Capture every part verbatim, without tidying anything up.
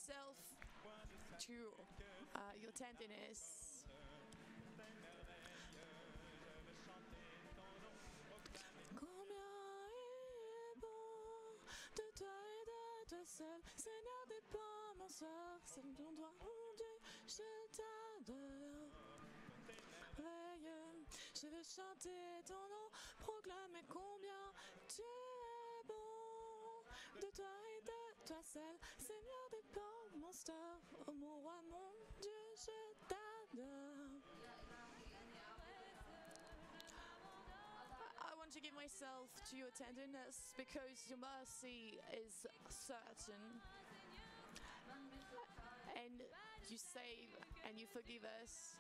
yourself to uh, your tenderness. Combien est bon de toi et de toi seul, Seigneur dépend mon sort, c'est ton droit, mon Dieu, je t'adore. Veille, je vais chanter ton nom, proclamer combien tu es bon. De toi et de toi seul, Seigneur dépend mon sort, oh mon roi, mon Dieu, je t'adore. I want to give myself to your tenderness because your mercy is certain. And you save and you forgive us.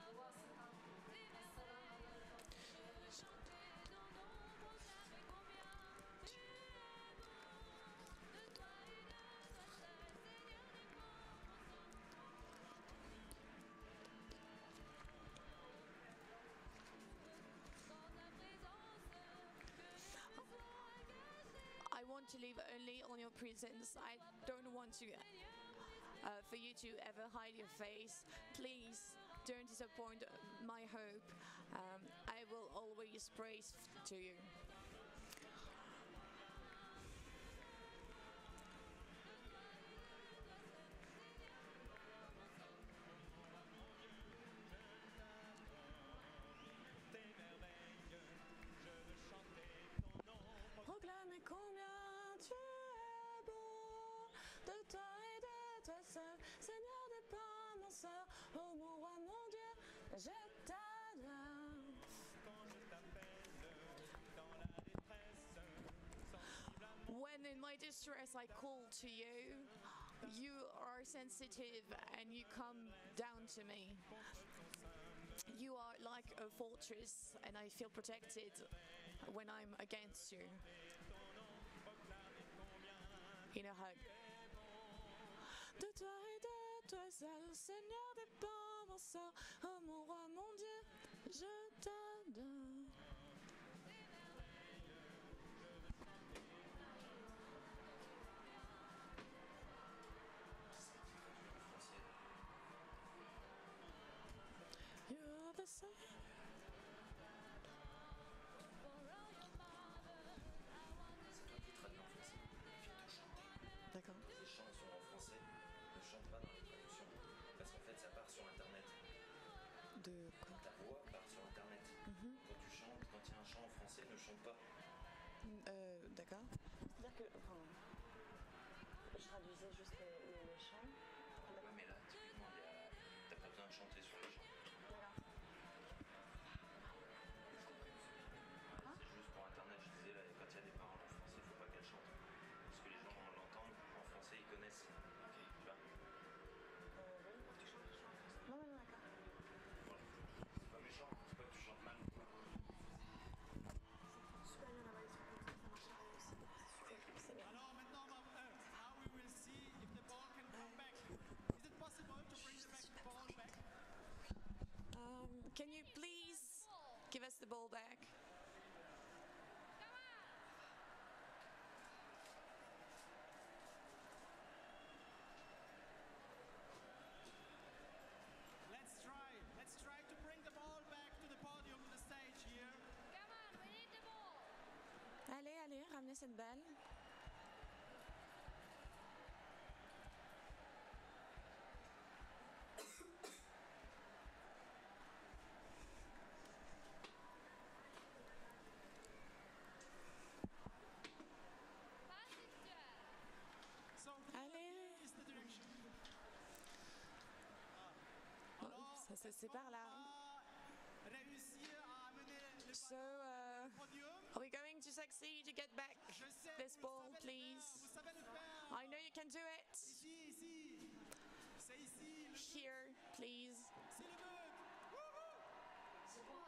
I want to live only on your presence. I don't want to uh, for you to ever hide your face. Please don't disappoint my hope. Um, I will always praise to you. Proclame combien tu es beau, de toi et de toi seul, Seigneur dépend mon sort, oh mon roi, mon Dieu, je t'adore. When in my distress I call to you, you are sensitive and you come down to me. You are like a fortress and I feel protected when I'm against you. In a hug. De toi et de toi seul, Seigneur dépend mon sort, oh mon roi, mon Dieu, je t'adore. You're the same. D'accord. Les chansons en français ne chantent pas dans les traductions parce qu'en fait ça part sur internet. De quoi? Ta voix part sur internet. Mm-hmm. Quand tu chantes, quand il y a un chant en français, ne chante pas. Euh, d'accord. C'est-à-dire que, enfin, je traduisais juste les, les, les chants. Ouais, mais là, typiquement, il y a... t'as pas besoin de chanter sur les chants. D'accord. Ouais, c'est juste pour internet, je disais là, quand il y a des paroles en français, il faut pas qu'elles chantent. Parce que les gens l'entendent, en français ils connaissent. Ok, tu vois. Euh, oui. Tu chantes, tu chantes en français. Non, non, d'accord. Voilà. C'est pas méchant, c'est pas que tu chantes mal. Super bien là-bas, ils sont contents, ça marcherait aussi. C'est bien. Alors maintenant, uh, now we will see if the ball can come back. Is it possible to bring the, back, the ball back? Um, can you please give us the ball back? Let's try. Let's try to bring the ball back to the podium, to the stage here. Come on, we need the ball. Allez, allez, ramenez cette balle. So Allez. is the direction. Oh, ça, ça c'est par là. Réussir à amener le So, uh, podium. are we going to succeed to get back Je sais, this vous ball, savez le please? faire, vous savez le faire. I know you can do it. Ici, ici. C'est ici. Le but. Here, please. C'est le but. Wouhou.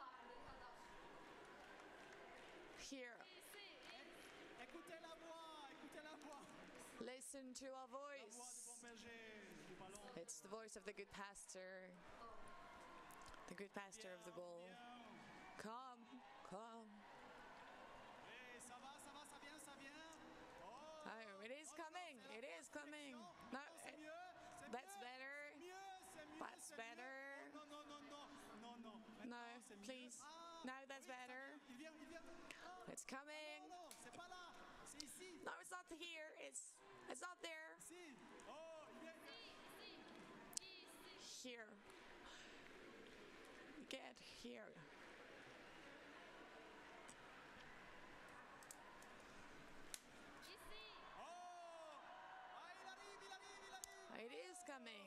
Here. Écoutez la voix, écoutez la voix. Listen to our La voix du voice. bon berger, du ballon. It's the voice of the good pastor. The good pastor of the ball. Bien. Come, come. Eh, ça va, ça va, ça vient, ça vient. Oh, Oh, it is coming. It is coming. No, c'est mieux. please. Ah, Now that's oui, ça better. vient, il vient, il vient. Ah, It's coming. non, non, c'est pas là, c'est ici. No, it's not here. It's it's not there. Ici. Oh, il vient, il vient. Here. Get here. Oh, ah, il arrive, il arrive, il arrive. It is coming.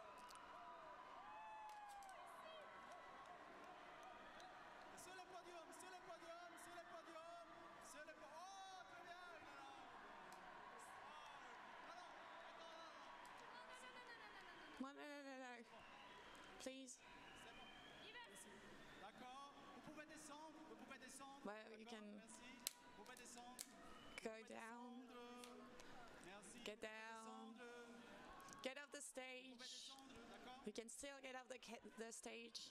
Sur le podium, sur le podium, sur le podium, sur le podium. Oh, très bien, il est là. Oh, non, non, No, non, no, no, no, no. Please. c'est bon. Ici. D'accord, vous pouvez descendre, vous pouvez descendre. Well, you D'accord, can merci. Vous pouvez descendre. go Vous pouvez down. descendre. Merci. Get Vous pouvez down. descendre. Get off the Vous pouvez stage. descendre, d'accord. You can still get off the ca- the stage.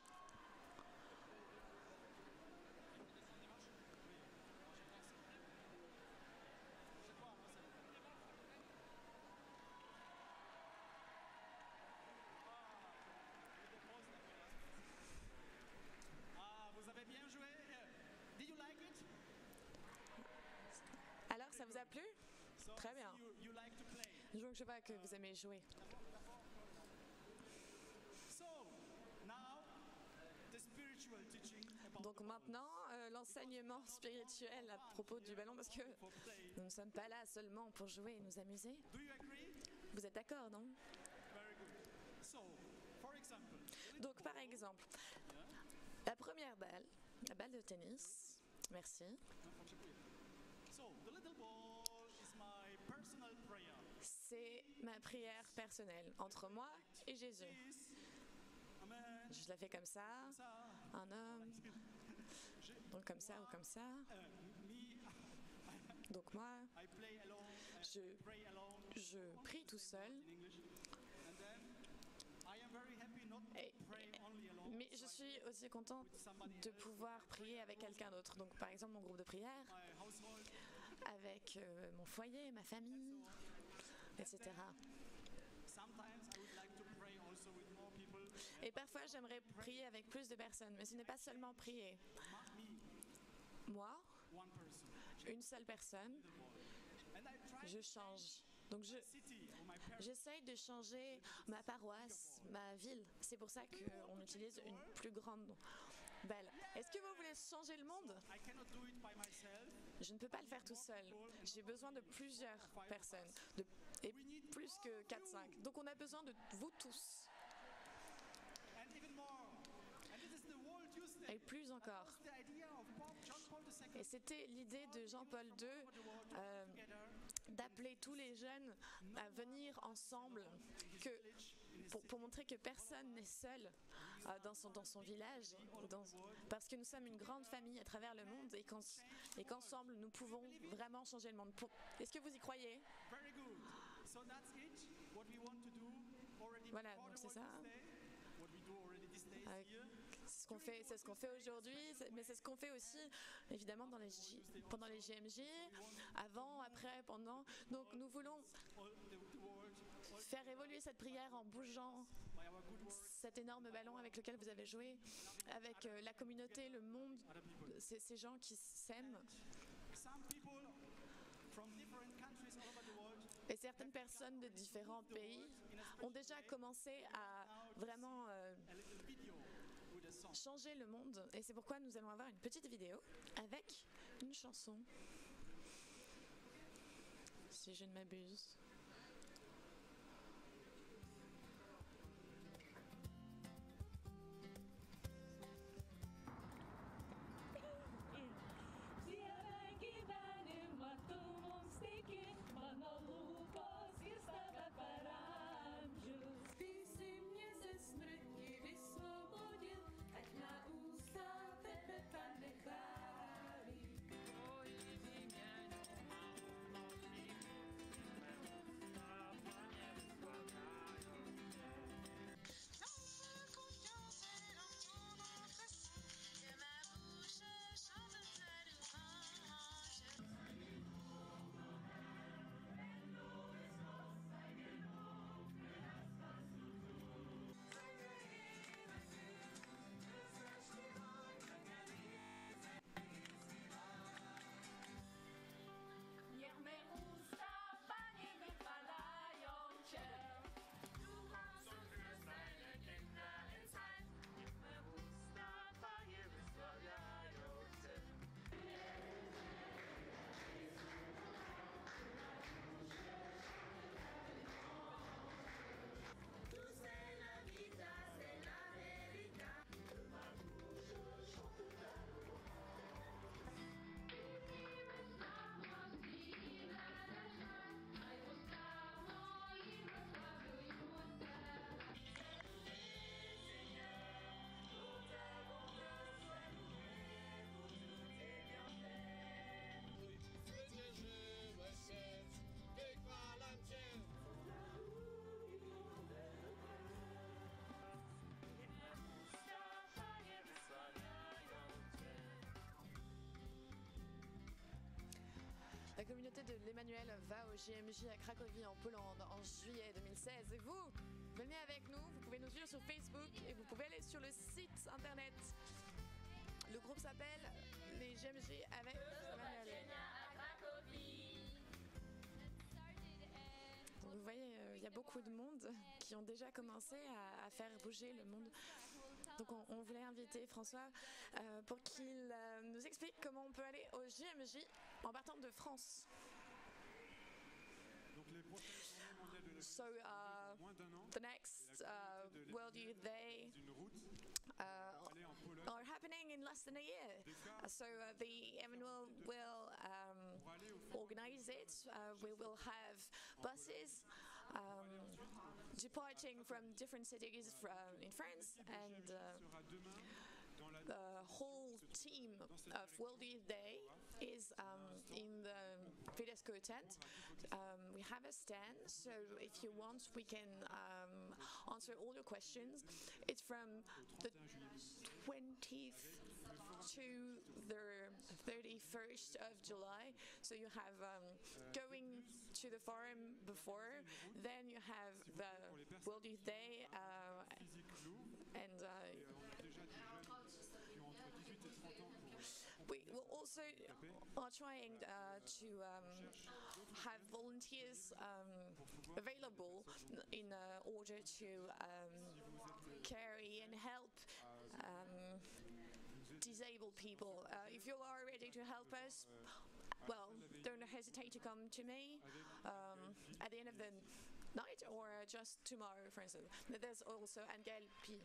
Ah, vous avez bien joué. Did you like it? Alors, ça vous a plu? So, Très bien. You, you like to play. Donc, je vois que vous aimez jouer. So, now the spiritual teaching about Donc the ball. maintenant, euh, l'enseignement spirituel à propos du ballon, parce que For play. nous ne sommes pas là seulement pour jouer et nous amuser. Do you agree? Vous êtes d'accord, non? Very good. So, for example, Donc par exemple, la première balle, la balle de tennis, merci, so the little ball is my personal prayer. c'est ma prière personnelle entre moi et Jésus. This, amen. Je la fais comme ça, Ça, un homme, je- donc comme ça ou comme ça. euh, me, Donc moi, I play alone. uh, je, pray alone. je prie tout seul, In English. And then I am very happy not to Et- pray only alone. mais je so I suis aussi contente de pouvoir prier avec quelqu'un d'autre. Donc par exemple mon groupe de prière, my household. avec euh, mon foyer, ma famille, et cetera. Sometimes I would like to pray also with more people. Et parfois j'aimerais prier avec plus de personnes, mais ce n'est pas seulement prier. Me, Moi, one person. une seule personne, And I try je change. Donc je, city or my parents. j'essaye de changer ma paroisse, ma ville. C'est pour ça qu'on utilise une plus grande balle. Est-ce que vous voulez changer le monde? I cannot do it by myself. Je ne peux pas le faire tout seul. J'ai besoin de plusieurs personnes, de, et plus que quatre cinq. Donc on a besoin de vous tous. And even more. And this is the World Tuesday. Et plus encore. That's the idea of Pope John Paul the Second. Et c'était l'idée de Jean-Paul deux euh, d'appeler tous les jeunes à venir ensemble, que, pour, pour montrer que personne n'est seul euh, dans, son, dans son village, dans- parce que nous sommes une grande famille à travers le monde et qu'en- et qu'ensemble nous pouvons vraiment changer le monde. Pour- Est-ce que vous y croyez? Very good. So that's it. What we want to do already Voilà, before donc the c'est World ça. Tuesday. What we do already these days Avec- here. C'est ce qu'on fait, c'est ce qu'on fait aujourd'hui, c'est- mais c'est ce qu'on fait aussi évidemment dans les J- pendant les G M J, avant, après, pendant. Donc nous voulons All the, the world. All faire évoluer cette prière en bougeant by our good work. cet énorme ballon avec lequel vous avez joué, avec euh, la communauté, le monde, Other people. ces, ces gens qui s'aiment. Some people from different countries all over the world. Et certaines personnes de différents pays ont déjà commencé à vraiment euh, A little video with a song. changer le monde. Et c'est pourquoi nous allons avoir une petite vidéo avec une chanson. Si je ne m'abuse. Sielläkin välimattomuus teki, Pana lupas jestava paranžus. Ty si mě ze smrti vysvobodil, ať má ústa tebe, Pane, chválí. communauté de l'Emmanuel va au J M J à Cracovie en Pologne en juillet deux mille seize. Et vous, venez avec nous, vous pouvez nous suivre sur Facebook et vous pouvez aller sur le site internet. Le groupe s'appelle les J M J avec Emmanuel. Donc vous voyez, il euh, y a beaucoup de monde qui ont déjà commencé à, à faire bouger le monde. Donc on, on voulait inviter François euh, pour qu'il euh, nous explique comment on peut aller au J M J en partant de France. Donc les prochaines journées mondiales de la So uh, moins d'un an, the next uh, World Youth Day une route uh, aller en Pologne are happening in less than a year. Uh, so uh, the Emmanuel will um, pour aller au organize it. Uh, we will have buses um, departing from different cities from, in France, and uh, sera demain dans la the whole team of World Youth Day is um, in the Fidesco tent. Um, we have a stand, so if you want, we can um, answer all your questions. It's from the twentieth to the thirty-first of July. So you have um, going to the forum before, then you have the World Youth Day, uh, physique lourd. and uh, Et on a déjà des jeunes qui ont entre dix-huit et trente ans pour we will also are trying uh, to um, have volunteers um, available in uh, order to um, carry and help um, disabled people. Uh, if you are ready to help us, well, don't hesitate to come to me um, at the end of the night or just tomorrow, for instance. There's also Angel P.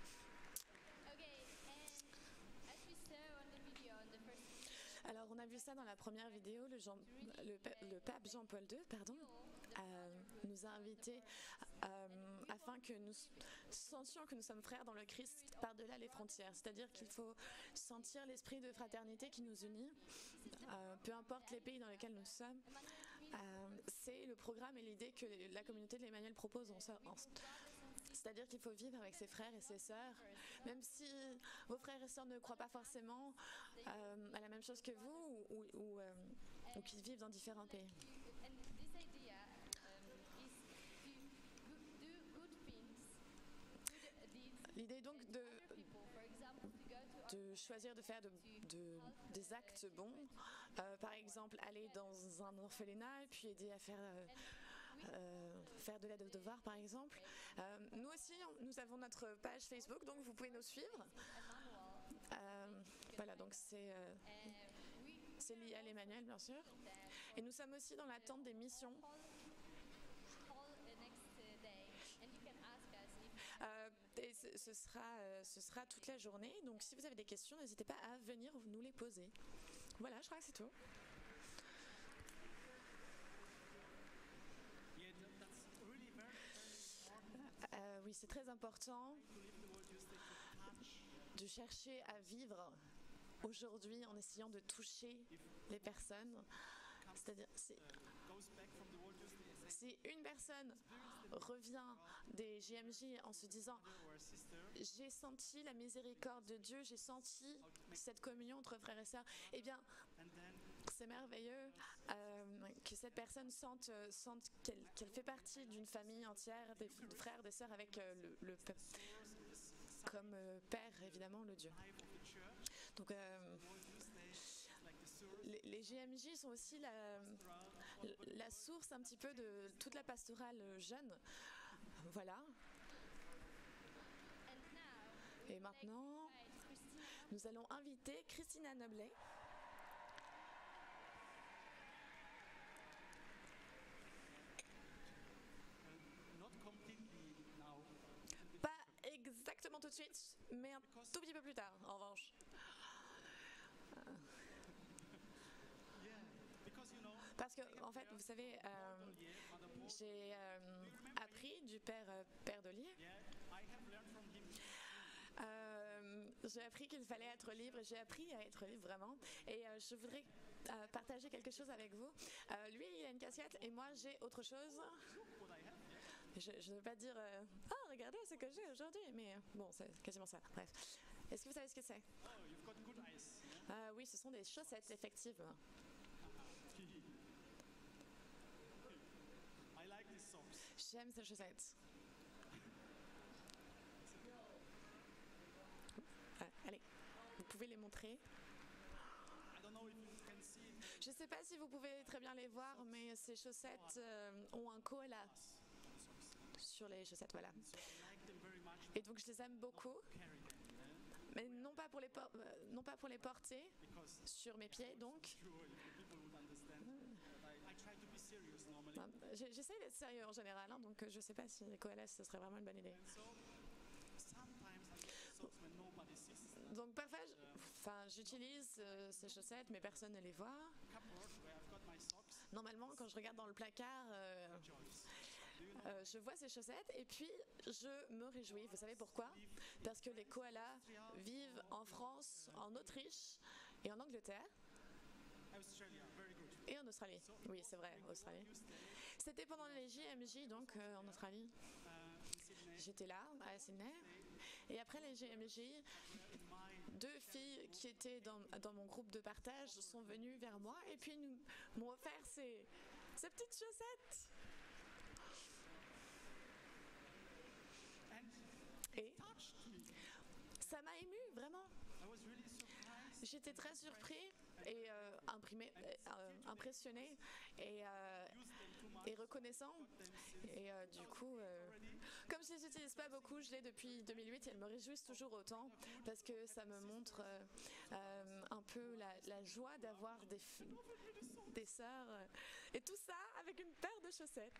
Okay, and as we saw on the video on the first Alors, on a vu ça dans la première vidéo. Le, Jean- le, pa- le pape Jean-Paul deux, pardon, euh, nous a invités euh, afin que nous sentions que nous sommes frères dans le Christ par-delà les frontières. C'est-à-dire qu'il faut sentir l'esprit de fraternité qui nous unit, euh, peu importe les pays dans lesquels nous sommes. Euh, c'est le programme et l'idée que la communauté de l'Emmanuel propose. En, en, c'est-à-dire qu'il faut vivre avec ses frères et ses sœurs, même si vos frères et sœurs ne croient pas forcément euh, à la même chose que vous ou, ou, ou, euh, ou qui vivent dans différents pays. and this idea um, is to go- do good things, good deeds L'idée est donc de, for people. For example, to go to de choisir de faire de, de- des actes bons, euh, par exemple aller dans un orphelinat et puis aider à faire, euh, euh, faire de l'aide aux devoirs par exemple. Euh, nous aussi, on- nous avons notre page Facebook, donc vous pouvez nous suivre. Euh, voilà, donc c'est euh, uh, we c'est lié à l'Emmanuel bien sûr. Et nous sommes aussi dans l'attente des missions. call, call the next uh, day, and you can ask us if Euh, et ce, ce sera, euh, ce sera toute la journée, donc si vous avez des questions, n'hésitez pas à venir nous les poser. Voilà, je crois que c'est tout. Yeah, that- that's really very, very important Euh, oui, c'est très important to live the World Youth Day to touch. de chercher à vivre aujourd'hui en essayant de toucher les personnes. C'est-à-dire, c'est- Goes back from the World Youth Day and says, si une personne revient des J M J en se disant "Brother or sister, j'ai senti la miséricorde de Dieu, j'ai senti cette communion entre frères et sœurs, eh bien, and then c'est merveilleux euh, que cette personne sente, euh, sente qu'elle, qu'elle fait partie d'une famille entière, des f- de frères, des sœurs avec euh, le, le pe- source is comme euh, Père, évidemment, le Dieu. life of the church. Donc, euh, World Youth Day is like the source les, les J M J sont aussi la, la source un petit peu de toute la pastorale jeune. Voilà. and now Et maintenant, invite Christina nous allons inviter Christina Noblet. uh, not completely now. Pas exactement tout de suite, mais un tout petit peu plus tard, en revanche. Yeah, because you know, Parce que, en fait, vous savez, euh, Dolier, Father Paul, j'ai euh, appris du père, euh, père Dolier. yeah, I have learned from him. Euh, j'ai appris qu'il fallait être libre, j'ai appris à être libre vraiment, et euh, je voudrais euh, partager quelque chose avec vous. Euh, lui, il a une casquette et moi, j'ai autre chose. What I have, yeah. Je, je ne veux pas dire euh, ah, regardez ce que j'ai aujourd'hui, mais euh, bon, c'est quasiment ça. Bref, est-ce que vous savez ce que c'est? Oh, you've got good eyes. Euh, Oui, ce sont des chaussettes, effectivement. J'aime ces chaussettes. Ah, allez, vous pouvez les montrer. I don't know if you can see it. Je ne sais pas si vous pouvez très bien les voir, mais ces chaussettes euh, ont un koala sur les chaussettes, voilà. So I like them very much. Et donc je les aime beaucoup, Carry them, eh? mais non pas pour les, por- euh, non pas pour les porter Because sur mes pieds, donc. sure if people would understand. But I, I try to be serious normally. Non, j'ai- J'essaie d'être sérieux en général, hein, donc euh, je ne sais pas si les koalas, ce serait vraiment une bonne idée. And so sometimes I wear socks when nobody sees them. Donc parfois, je- enfin, j'utilise euh, ces chaussettes, mais personne ne les voit. Cupboard where I've got my socks. Normalement, quand je regarde dans le placard, euh, Joyce. Do you know? euh, je vois ces chaussettes et puis je me réjouis. Vous savez pourquoi? Parce que les koalas vivent en France, en Autriche et en Angleterre Australia, very good. et en Australie. Oui, c'est vrai, Australie. C'était pendant les J M J, donc euh, en Australie. Uh, in Sydney, J'étais là, à Sydney. Et après les J M J, my deux filles qui étaient dans, dans mon groupe de partage sont venues vers moi et puis nous m'ont offert ces, ces petites chaussettes. and Et touched me. ça m'a ému, vraiment. I was really surprised. J'étais très surpris et euh, imprimé, euh, impressionné et, euh, Use them too much. et reconnaissant. Et euh, du coup, euh, comme je les utilise pas beaucoup, je l'ai depuis deux mille huit et elles me réjouissent toujours autant parce que ça me montre euh, euh, un peu la, la joie d'avoir des, f- des sœurs euh, et tout ça avec une paire de chaussettes.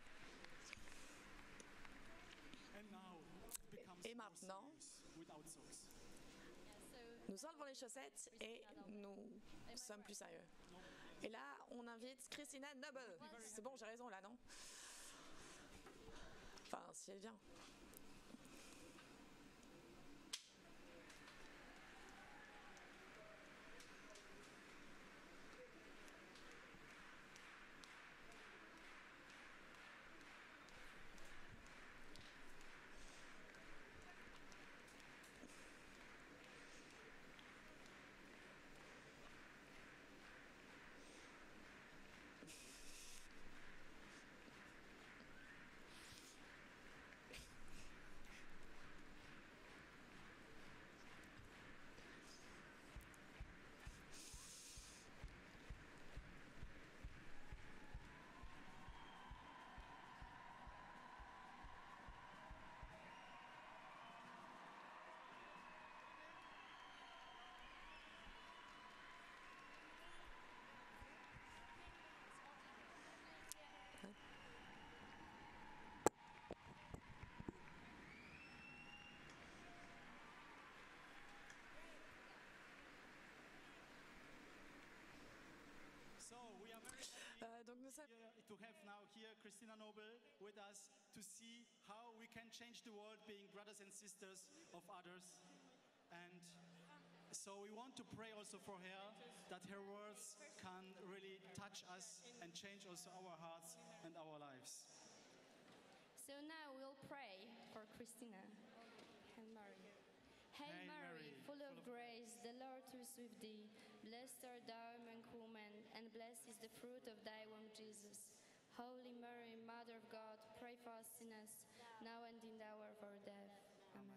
And now it becomes Et more maintenant, serious without socks. nous enlevons les chaussettes et nous sommes plus sérieux. Et là, on invite Christina Noble. C'est bon, j'ai raison là, non? Enfin, si elle vient. So we are very happy Euh, donc nous sommes here to have now here Christina Noble with us to see how we can change the world being brothers and sisters of others. And so we want to pray also for her that her words can really touch us and change also our hearts and our lives. So now we'll pray for Christina. Hail Mary. Hail Hail Mary, Mary, full of grace, the Lord is with thee. Blessed art thou among women, and blessed is the fruit of thy womb, Jesus. Holy Mary, Mother of God, pray for us sinners, now and in the hour of our death. Amen.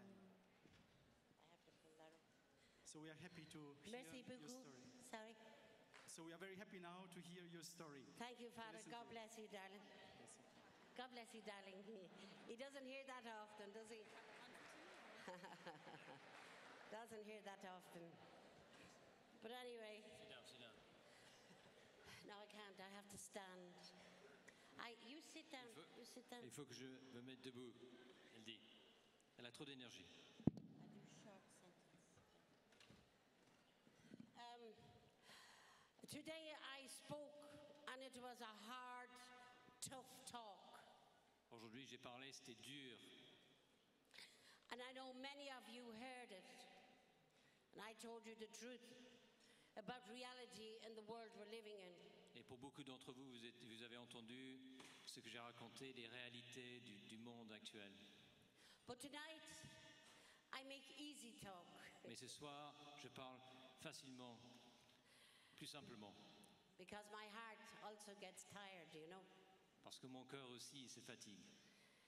I have to pull that up. So we are happy to hear Merci your beaucoup. story. Sorry. So we are very happy now to hear your story. Thank you, Father. Listen God to it. bless you, darling. God bless you, darling. He, he doesn't hear that often, does he? Doesn't hear that often. But anyway. Sit down, sit down. No, I can't. I have to stand. I, you sit down. Il faut, You sit down. il faut que je me mette debout, elle dit. Elle a trop d'énergie. I do short sentences. Um, today I spoke, and it was a hard, tough talk. Aujourd'hui, j'ai parlé, c'était dur. And I know many of you heard it. And I told you the truth about reality in the world we're living in. Et pour beaucoup d'entre vous, vous, êtes- vous avez entendu ce que j'ai raconté, les réalités du, du monde actuel. But tonight, I make easy talk. Mais ce soir, je parle facilement, plus simplement, Because my heart also gets tired, you know. parce que mon cœur aussi se fatigue.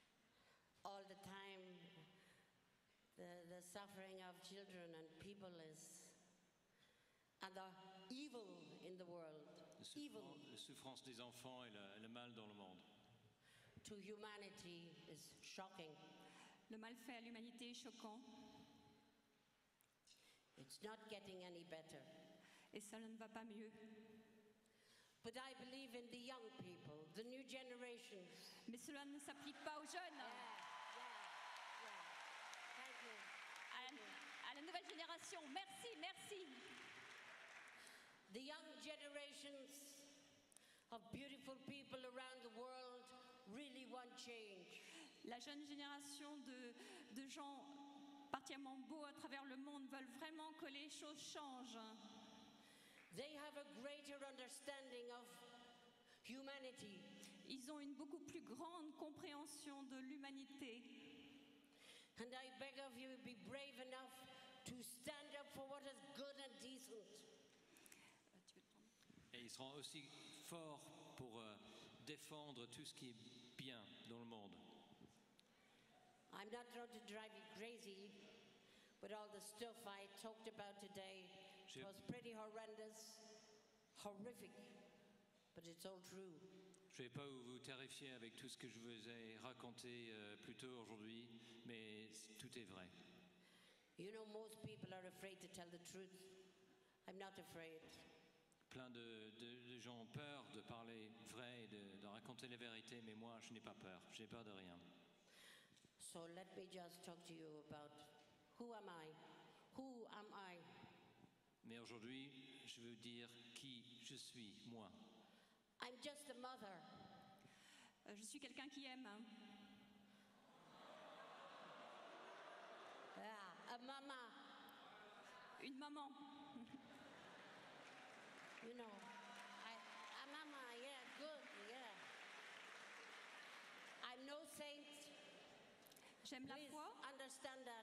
the time the, the suffering of children and people is, and the evil in the world, La evil souffrance, la souffrance des enfants et le, le mal dans le monde. to humanity is shocking. Le mal fait à l'humanité est choquant It's not getting any better. et ça ne va pas mieux. But I believe in the young people, the new generations. Mais cela ne s'applique pas aux jeunes, Yeah, yeah, yeah. Thank you. à la, à la nouvelle génération. Merci, merci. The young generations of beautiful people around the world really want change. La jeune génération de, de gens particulièrement beaux à travers le monde veulent vraiment que les choses changent. They have a greater understanding of humanity. Ils ont une beaucoup plus grande compréhension de l'humanité. And I beg of you, be brave enough to stand up for what is good and decent. Et ils seront aussi forts pour euh, défendre tout ce qui est bien dans le monde. I'm not trying to drive you crazy, but all the stuff I talked about today Je- was pretty horrendous, horrific, but it's all true. Je ne vais pas vous terrifier avec tout ce que je vous ai raconté euh, plus tôt aujourd'hui, mais tout est vrai. You know, most people are afraid to tell the truth. I'm not afraid. Plein de, de- de gens ont peur de parler vrai et de, de raconter la vérité, mais moi, je n'ai pas peur. Je n'ai peur de rien. So let me just talk to you about who am I? Who am I? Mais aujourd'hui, je veux dire qui je suis, moi. I'm just a mother. Euh, Je suis quelqu'un qui aime. Yeah, a mama. Une maman. You know, I, a mama, yeah, good, yeah. I'm no saint. J'aime la Please foi. understand that.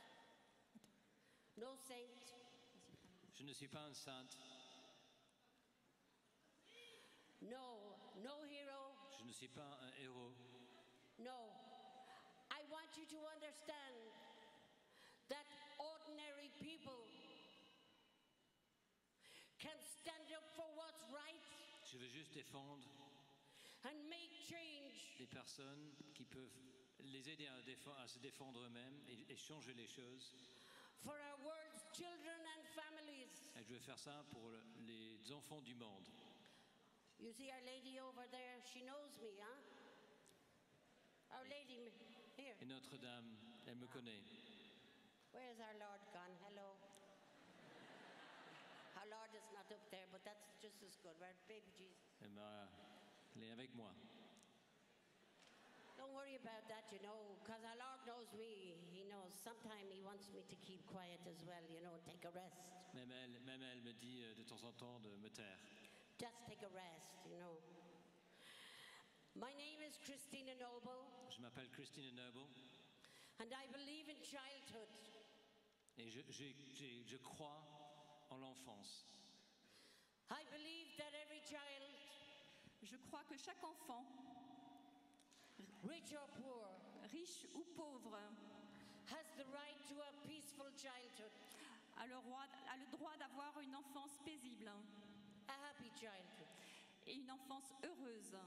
No saint. Je ne suis pas un saint, No, no hero. je ne suis pas un héros. No. I want you to understand that ordinary people can stand up for what's right Je veux juste défendre and make change. les personnes qui peuvent les aider à, défendre- à se défendre eux-mêmes et, et changer les choses. For our world's children and families. Et je veux faire ça pour le- les enfants du monde. You see our lady over there, she knows me, huh? Our lady, m- here. Et Notre-Dame, elle me connaît. Where's our Lord gone? Hello. Our Lord is not up there, but that's just as good. Where baby Jesus. Elle, m'a- elle est avec moi. Don't worry about that, you know, because our Lord knows me. He knows. Sometimes He wants me to keep quiet as well, you know, take a rest. Même elle, même elle me dit euh, de temps en temps de me taire. Just take a rest, you know. My name is Christina Noble, Je m'appelle Christina Noble and I believe in childhood. et je, j'ai- j'ai- je crois en l'enfance. I believe that every child, Je crois que chaque enfant, rich or poor, riche ou pauvre, has the right to a peaceful childhood, a le, roi- a le droit d'avoir une enfance paisible a happy childhood. et une enfance heureuse.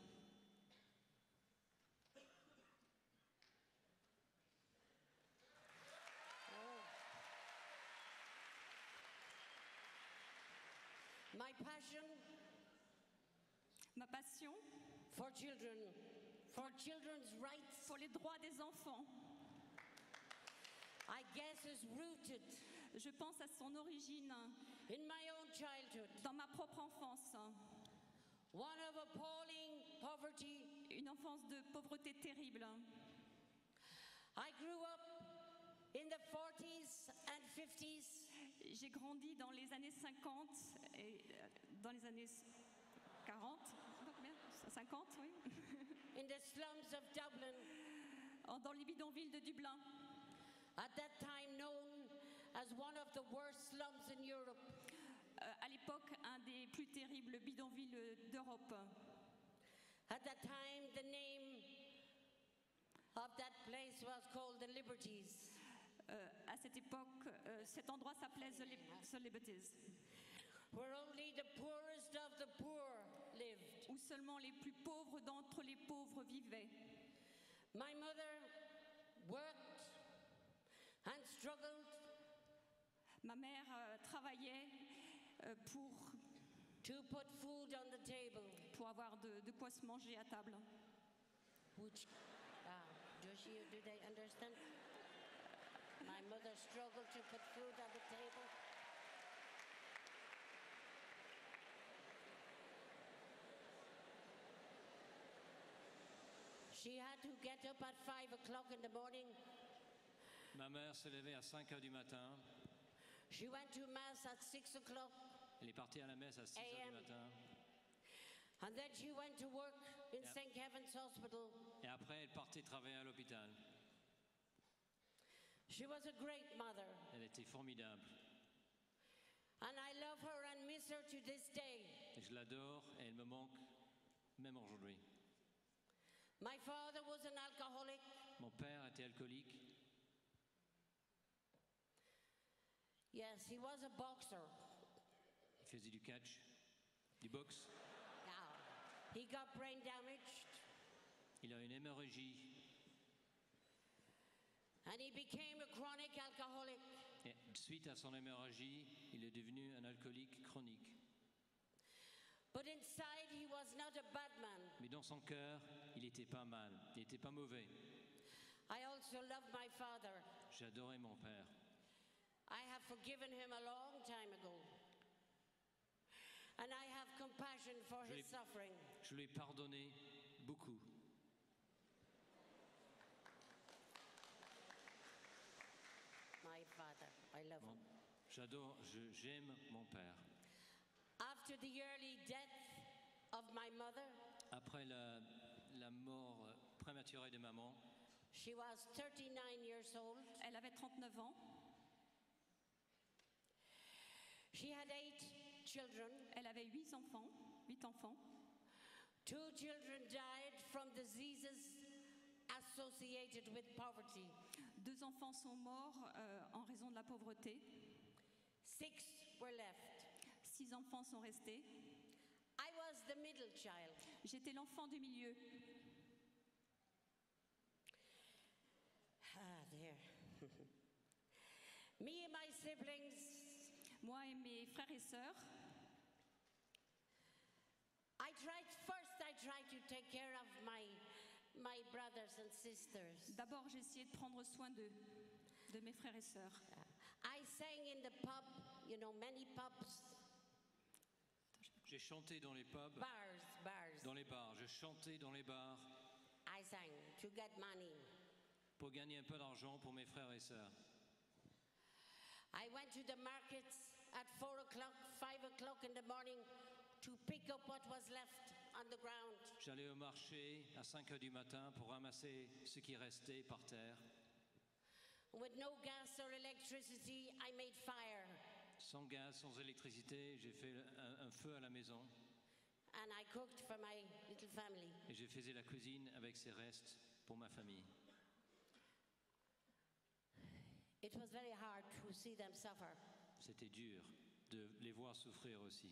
My passion Ma passion for children, for children's rights, pour les droits des enfants, I guess is rooted je pense à son origine in my own childhood. dans ma propre enfance. One of appalling poverty. Une enfance de pauvreté terrible. I grew up in the forties and fifties J'ai grandi dans les années cinquante et euh, dans les années quarante, combien cinquante, oui, in the slums of Dublin, dans les bidonvilles de Dublin, at that time known as one of the worst slums in Europe. Euh, à l'époque un des plus terribles bidonvilles d'Europe. At that time, the name of that place was called the Liberties. Euh, à cette époque, euh, cet endroit s'appelait The, Lib- The Liberties, Where only the poorest of the poor lived. où seulement les plus pauvres d'entre les pauvres vivaient. My mother worked and struggled Ma mère euh, travaillait euh, pour, to put food on the table. pour avoir de, de quoi se manger à table. Which, ah, does you, do they understand? My mother struggled to put food on the table. She had to get up at five o'clock in the morning. Ma mère se levait à cinq heures du matin. She went to mass at six o'clock, Elle est partie à la messe à six heures du A M. matin. and then she went to work in Yeah. Saint Kevin's Hospital. Et après, elle partait travailler à l'hôpital. She was a great mother, Elle était formidable. and I love her and miss her to this day. Et je l'adore et elle me manque même aujourd'hui. My father was an alcoholic. Mon père était alcoolique. Yes, he was a boxer. Il faisait du catch, du boxe. Now, he got brain damaged, Il a une hémorragie. and he became a chronic alcoholic. Et suite à son hémorragie, il est devenu un alcoolique chronique. But inside, he was not a bad man. Mais dans son cœur, il n'était pas mal, il n'était pas mauvais. I also love my father. J'adorais mon père. I have forgiven him a long time ago. And I have compassion for Je his l'ai- suffering. Je lui ai pardonné beaucoup. My father, I love Bon, him. j'adore, je- j'aime mon père. After the early death of my mother, Après la, la mort euh, prématurée de maman, she was thirty-nine years old. Elle avait trente-neuf ans. She had eight children. Elle avait huit enfants. Huit enfants. Two children died from diseases associated with poverty. Deux enfants sont morts euh, en raison de la pauvreté. Six were left. Six enfants sont restés. I was the middle child. J'étais l'enfant du milieu. Ah, there. Me and my siblings, Moi et mes frères et sœurs, I tried, first I tried to take care of my, my brothers and sisters. d'abord j'ai essayé de prendre soin d'eux, de mes frères et sœurs. I sang in the pub, you know, many pubs, j'ai chanté dans les pubs, bars, bars. dans les bars. Je chantais dans les bars I sang to get money. pour gagner un peu d'argent pour mes frères et sœurs. I went to the markets at four o'clock, five o'clock in the morning to pick up what was left on the ground. J'allais au marché à cinq heures du matin pour ramasser ce qui restait par terre. With no gas or electricity, I made fire, Sans gaz, sans électricité, j'ai fait un, un feu à la maison and I cooked for my little family. et j'ai fait la cuisine avec ses restes pour ma famille. It was very hard to see them suffer. C'était dur de les voir souffrir aussi.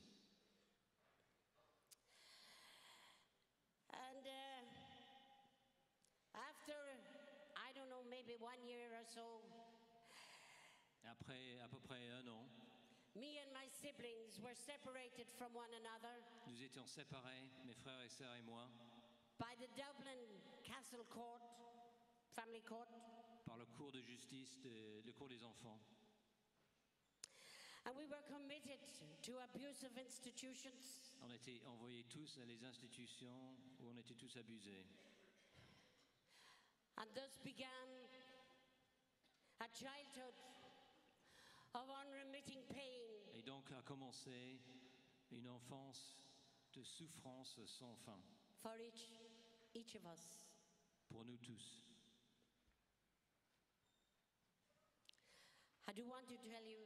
And uh, after, I don't know, maybe one year or so, Après à peu près un an, me and my siblings were separated from one another nous étions séparés, mes frères et sœurs et moi, by the Dublin Castle Court, Family Court. par le cours de justice, de- le cours des enfants. And we were committed to abusive institutions. On était envoyés tous à les institutions où on était tous abusés. And thus began a childhood of unremitting pain. Et donc a commencé une enfance de souffrance sans fin For each, each of us. pour nous tous. I do want to tell you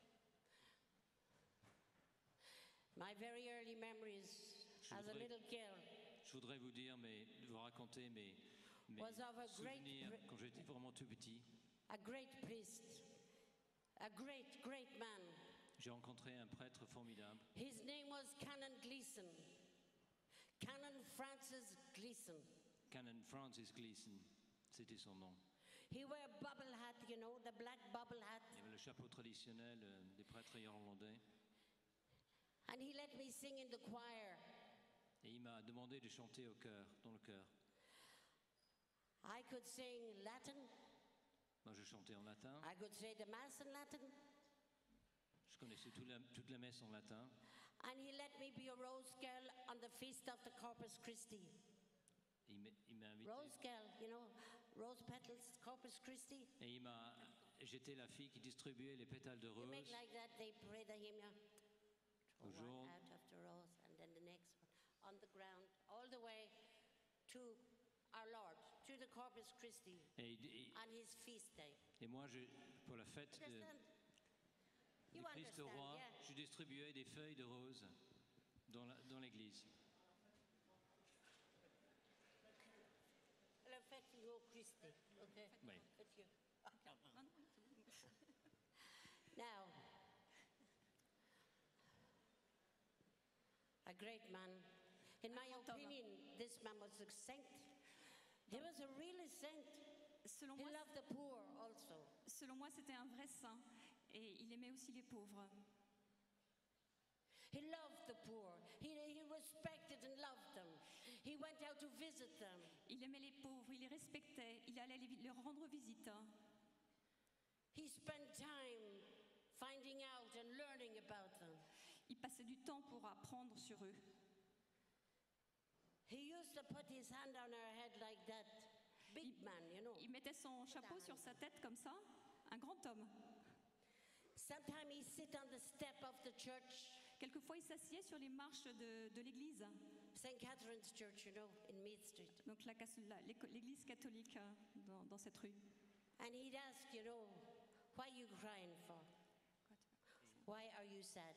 my very early memories Je as a voudrais- little girl. Je voudrais vous dire, mais vous raconter mes Mes was of a great, souvenirs, pri- quand j'étais vraiment tout petit, a great priest, a great, great man. j'ai rencontré un prêtre formidable. His name was Canon Gleason, Canon Francis Gleason. Canon Francis Gleason, c'était son nom. He wore a bubble hat, you know, the black bubble hat. Il y avait le chapeau traditionnel euh, des prêtres irlandais. And he let me sing in the choir. Et il m'a demandé de chanter au chœur, dans le chœur. I could sing Latin. Moi, je chantais en latin. I could say the Mass in Latin. Je connaissais toute la, toute la messe en latin. And he let me be a rose girl on the feast of the Corpus Christi. Il m'a, il m'a invité. Rose girl, you know, rose petals, Corpus Christi. Et il m'a, j'étais la fille qui distribuait les pétales de You rose. make like that, they pray the hymn. Au One jour. out of the rose, and then the next one on the ground, all the way to our Lord, to the Corpus Christi, Et, et- on his feast day. et moi, je, pour la fête de, Understand? du You Christ au understand, roi, yeah. je distribuais des feuilles de rose dans, la- dans l'église. Le fait qu'il y a au Christi, okay? Oui. It's you. Non, non, c'est bon. Now, a great man. In my grand homme. opinion, this man was a saint. He was a really saint. Selon He moi, loved the poor also. selon moi, c'était un vrai saint et il aimait aussi les pauvres. He loved the poor. He, he respected and loved them. He went out to visit them. Il aimait les pauvres, il les respectait, il allait les- leur rendre visite. He spent time finding out and learning about them. Il passait du temps pour apprendre sur eux. He used to put his hand on her head like that. Big man, you know. Il mettait son chapeau sur sa tête comme ça, un grand homme. Sometimes he sit on the step of the church, Quelquefois, il s'assied sur les marches de, de l'église, Saint Catherine's Church, you know, in Mead Street. donc la cas- la- l'éco- l'église catholique euh, dans, dans cette rue. And he'd ask, you know, why you crying for? Why are you sad?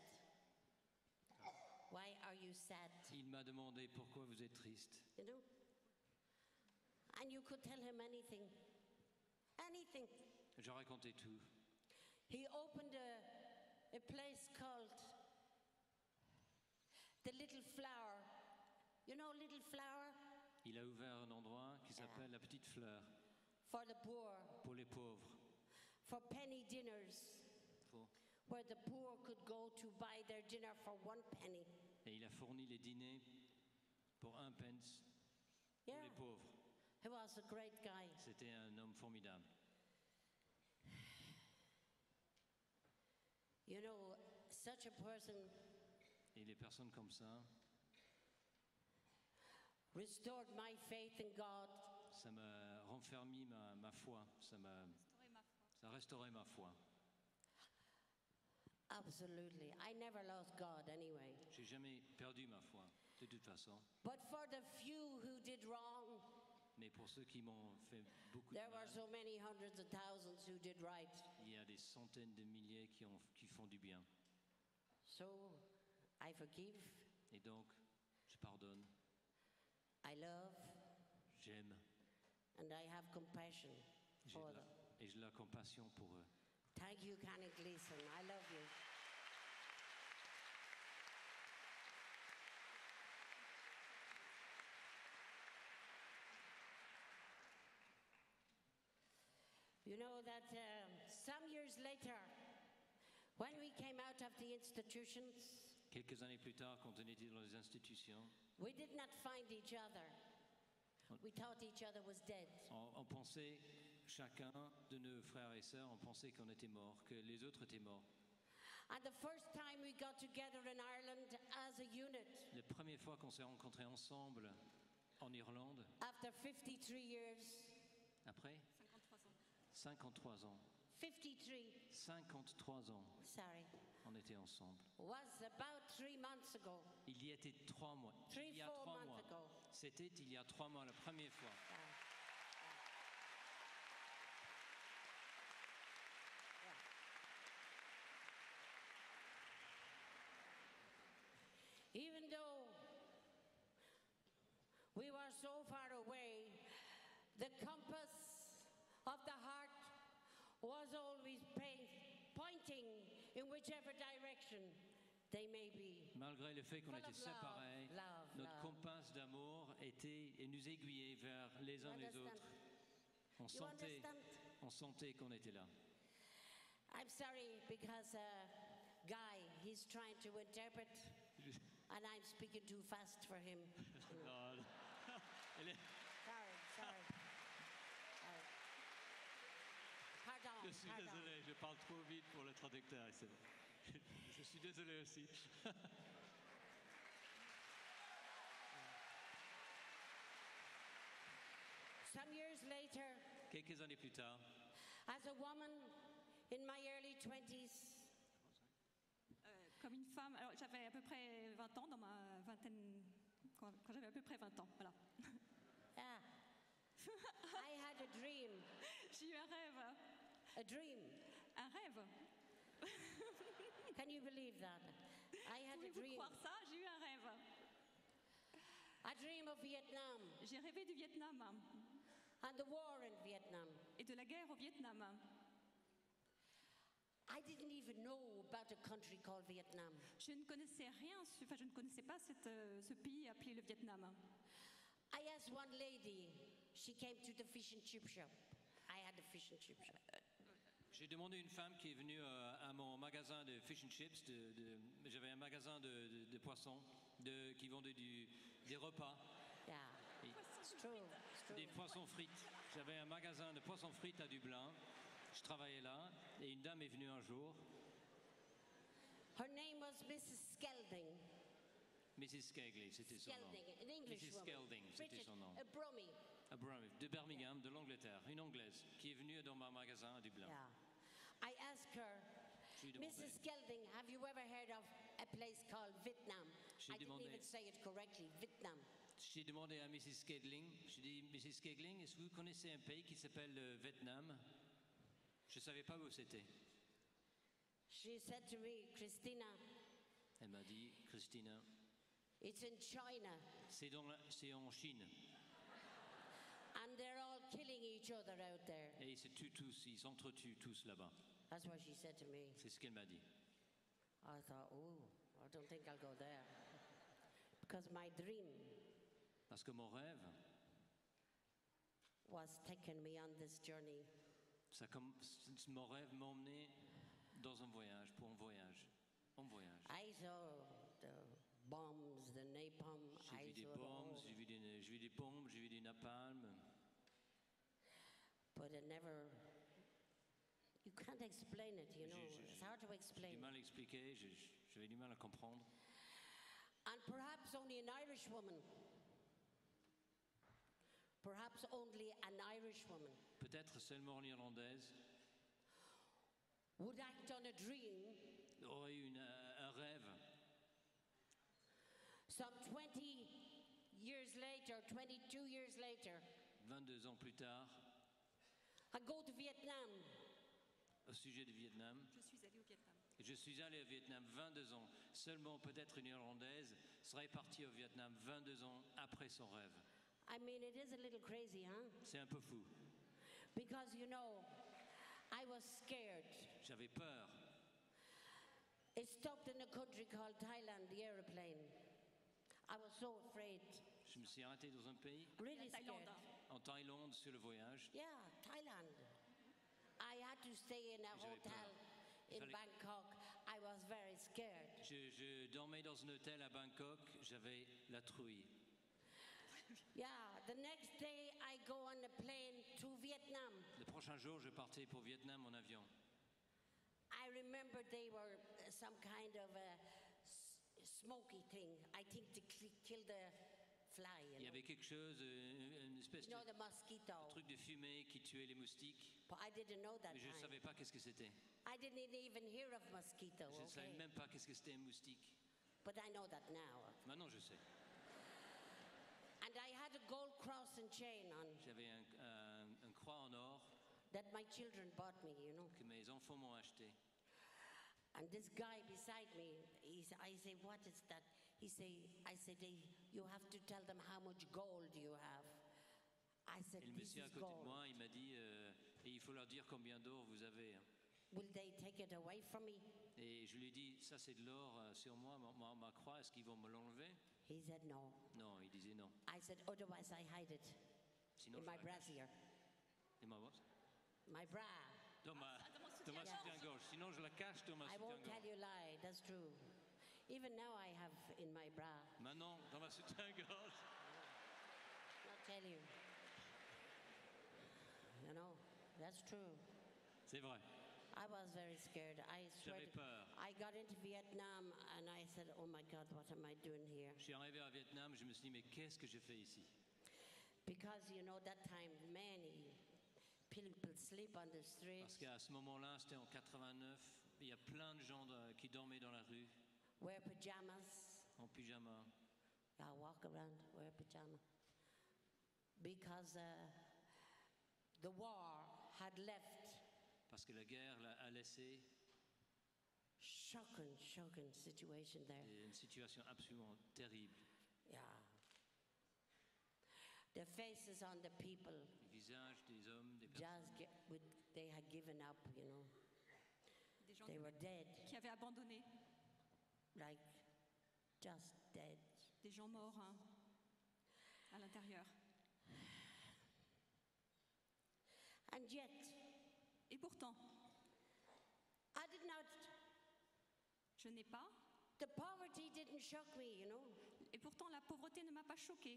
Why are you sad? Il m'a demandé pourquoi vous êtes triste. You know? And you could tell him anything. Anything. Je racontais tout. He opened a, a place called the Little Flower. You know Little Flower? Il a ouvert un endroit qui s'appelle la Petite Fleur For the poor. pour les pauvres. For penny dinners. Pour- Where the poor could go to buy their dinner for one penny. Et il a fourni les dîners pour un pence pour Yeah. les pauvres. He was a great guy. C'était un homme formidable. You know, such a person Et les personnes comme ça, restored my faith in God. ça m'a renfermi ma, ma foi. Ça m'a, ça a restauré ma foi. Absolutely. I never lost God anyway. J'ai jamais perdu ma foi, de toute façon. But for the few who did wrong, Mais pour ceux qui m'ont fait beaucoup de there were mal, so many hundreds of thousands who did right. il y a des centaines de milliers qui, ont, qui font du bien. So I forgive, Et donc, je pardonne, I love, j'aime, and I have compassion j'ai for de la- them. et j'ai de la compassion pour eux. Thank you, Connie Gleason. I love you. You know that uh, some years later, when we came out of the institutions, Quelques années plus tard, quand on était dans les institutions, we did not find each other. We thought each other was dead. on, on pensait, chacun de nos frères et sœurs, on pensait qu'on était morts, que les autres étaient morts. And the first time we got together in Ireland as a unit, La première fois qu'on s'est rencontrés ensemble en Irlande, after fifty-three years, après cinquante-trois ans. fifty-three, cinquante-trois ans, sorry, on était ensemble. was about three months ago. Il y était trois mois. Three, il y a four trois months mois. ago. C'était il y a trois mois, la première fois. Even though we were so far away, The compass of the heart was always pain, pointing in whichever direction they may be. Malgré le fait qu'on Full était of love, séparés, love, notre love. compass d'amour était et nous aiguillait vers les uns You les understand? autres. On You sentait, understand? on sentait qu'on était là. I'm sorry because uh, Guy, he's trying to interpret, and I'm speaking too fast for him. Non, non. Elle est- Sorry, sorry. Sorry. Pardon, Je suis pardon. désolé, je parle trop vite pour le traducteur. c'est bon. Je suis désolé aussi. Some years later, Quelques années plus tard, as a woman in my early twenties, Euh, comme une femme, alors j'avais à peu près vingt ans, dans ma vingtaine, quand, quand j'avais à peu près vingt ans, voilà. yeah, I had a dream, J'ai eu un rêve, a dream. un rêve. Can you believe that? I had a Pouvez-vous dream, croire ça? J'ai eu un rêve. a dream of Vietnam J'ai rêvé du Vietnam and the war in Vietnam. et de la guerre au Vietnam. I didn't even know about a country called Vietnam. Je ne connaissais rien, su- enfin je ne connaissais pas cette, euh, ce pays appelé le Vietnam. I asked one lady, she came to the fish and chip shop. I had a fish and chip shop. j'ai demandé à une femme qui est venue euh, à mon magasin de fish and chips. De, de- j'avais un magasin de, de- de poissons de, qui vendait du, des repas, Yeah, et it's true, it's true. des poissons frites. J'avais un magasin de poissons frites à Dublin. Je travaillais là et une dame est venue un jour, Her name was Missus Skelding. missus Skegley, c'était son nom. Skelding, an English missus woman. Skelding, c'était British, son nom. a Brummie. À Birmingham, de Birmingham, de l'Angleterre, une Anglaise qui est venue dans mon magasin à Dublin. Yeah. I asked her, Je lui ai demandé, Missus Skelding, have you ever heard of a place called Vietnam? J'ai I didn't demandé- even say it correctly, Vietnam. j'ai demandé à missus Skedling, j'ai dit, missus Skedling, est-ce que vous connaissez un pays qui s'appelle le Vietnam? Je ne savais pas où c'était. She said to me, Christina, Elle m'a dit, Christina, it's in China, c'est, dans la- c'est en Chine. and they're all killing each other out there. Et ils se tuent tous, ils s'entretuent tous là-bas. That's what she said to me. C'est ce qu'elle m'a dit. I thought, oh, I don't think I'll go there. Because my dream Parce que mon rêve, was taking me on this journey. ça comme, mon rêve m'a emmené dans un voyage, pour un voyage. En voyage. I saw the bombs, the napalm. J'ai I vu des saw the bombes, whole- j'ai vu des, j'ai vu des bombes, j'ai vu des napalms. But I never. You can't explain it, you know. J'ai- j'ai- It's hard to J'ai explain. du mal à expliquer, j'ai- j'avais du mal à comprendre. And perhaps only an Irish woman. Perhaps only an Irish woman Peut-être seulement en irlandaise would act on a dream aurait eu une- un rêve. some twenty years later, twenty-two years later, vingt-deux ans plus tard, and go to Vietnam. au sujet du Vietnam. Je suis allée au Vietnam. Je suis allé au Vietnam vingt-deux ans. Seulement peut-être une Irlandaise serait partie au Vietnam vingt-deux ans après son rêve. I mean, it is a little crazy, huh? C'est un peu fou. Because, you know, I was scared. J'avais peur. It stopped in a country called Thailand, the aeroplane. I was so afraid. Je me suis arrêté dans un pays, Really La Thaïlande. scared. en Thaïlande, sur le voyage. Yeah, Thailand. I had to stay in a J'avais hotel peur. in Fallait- Bangkok. I was very scared. Je, je dormais dans un hôtel à Bangkok. J'avais la trouille. Yeah, the next day I go on a plane to Vietnam. Le prochain jour, je partais pour Vietnam en avion. I remember they were uh, some kind of a s- smoky thing. I think to cl- kill the fly. You Il y know, avait quelque chose, euh, une espèce you de know the mosquito. truc de fumée qui tuait les moustiques. But I didn't know that Mais je ne time. savais pas qu'est-ce que c'était. I didn't even hear of mosquito. Je ne savais Okay, même pas qu'est-ce que c'était un moustique. but I know that now. Maintenant, je sais. And I had a gold cross and chain on J'avais un, un- un croix en or that my children bought me. You know. que mes enfants m'ont acheté. And this guy beside me, he's, I say, what is that? He say, I said, "Hey, you have to tell them how much gold you have. I said, Et le this monsieur à is côté de gold. moi, il m'a dit, euh, et il faut leur dire combien d'or vous avez. hein. Will they take it away from me? Et je lui ai dit, ça c'est de l'or euh, sur moi, ma, ma- ma croix, est-ce qu'ils vont me l'enlever? He said, no. Non, il disait non. I said, otherwise I hide it Sinon, in je my la cache. brassiere. Et ma what? My bra. Dans ma, Ah, dans mon dans ma soutien-gorge. soutien-gorge. Sinon, je la cache dans ma I won't tell soutien-gorge. you lie, that's true. Even now I have in my bra. Maintenant, dans ma soutien-gorge. I'll tell you. You know, that's true. C'est vrai. I was very scared. I swear J'avais to- peur. I got into Vietnam and I said, oh my God, what am I doing here? Je suis arrivé à Vietnam, je me suis dit, mais qu'est-ce que j'ai fait ici? Because, you know, that time many people sleep on the Parce streets, qu'à ce moment-là, c'était en quatre-vingt-neuf, il y a plein de gens de- qui dormaient dans la rue, wear pajamas. en pyjama. I walk around, wear pajamas. Because uh, the war had left. Parce que la guerre l'a- a laissé Shocking, shocking situation there. une situation absolument terrible. Yeah. The faces on the people Les visages des hommes, des personnes, just get, with, they had given up, you know. Des gens They were dead, qui avaient abandonné, like just dead. des gens morts hein, à l'intérieur. And yet, Et pourtant, I did not, je n'ai pas. the poverty didn't shock me, you know. Et pourtant, la pauvreté ne m'a pas choquée.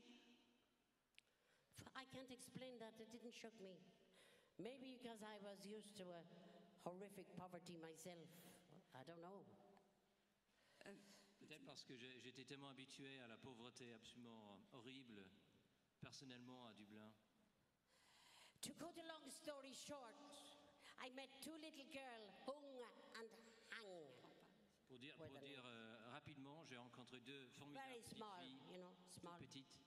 I can't explain that, it didn't shock me. Maybe because I was used to a horrific poverty myself. I don't know. peut-être parce que j'ai- j'étais tellement habitué à la pauvreté absolument horrible, personnellement à Dublin. To cut a long story short, I met two little girls, Hung and Hang. Pour dire, Ouais, pour d'aller. dire euh, rapidement, j'ai rencontré deux formidables Very petites small, filles, you know, toutes small. petites.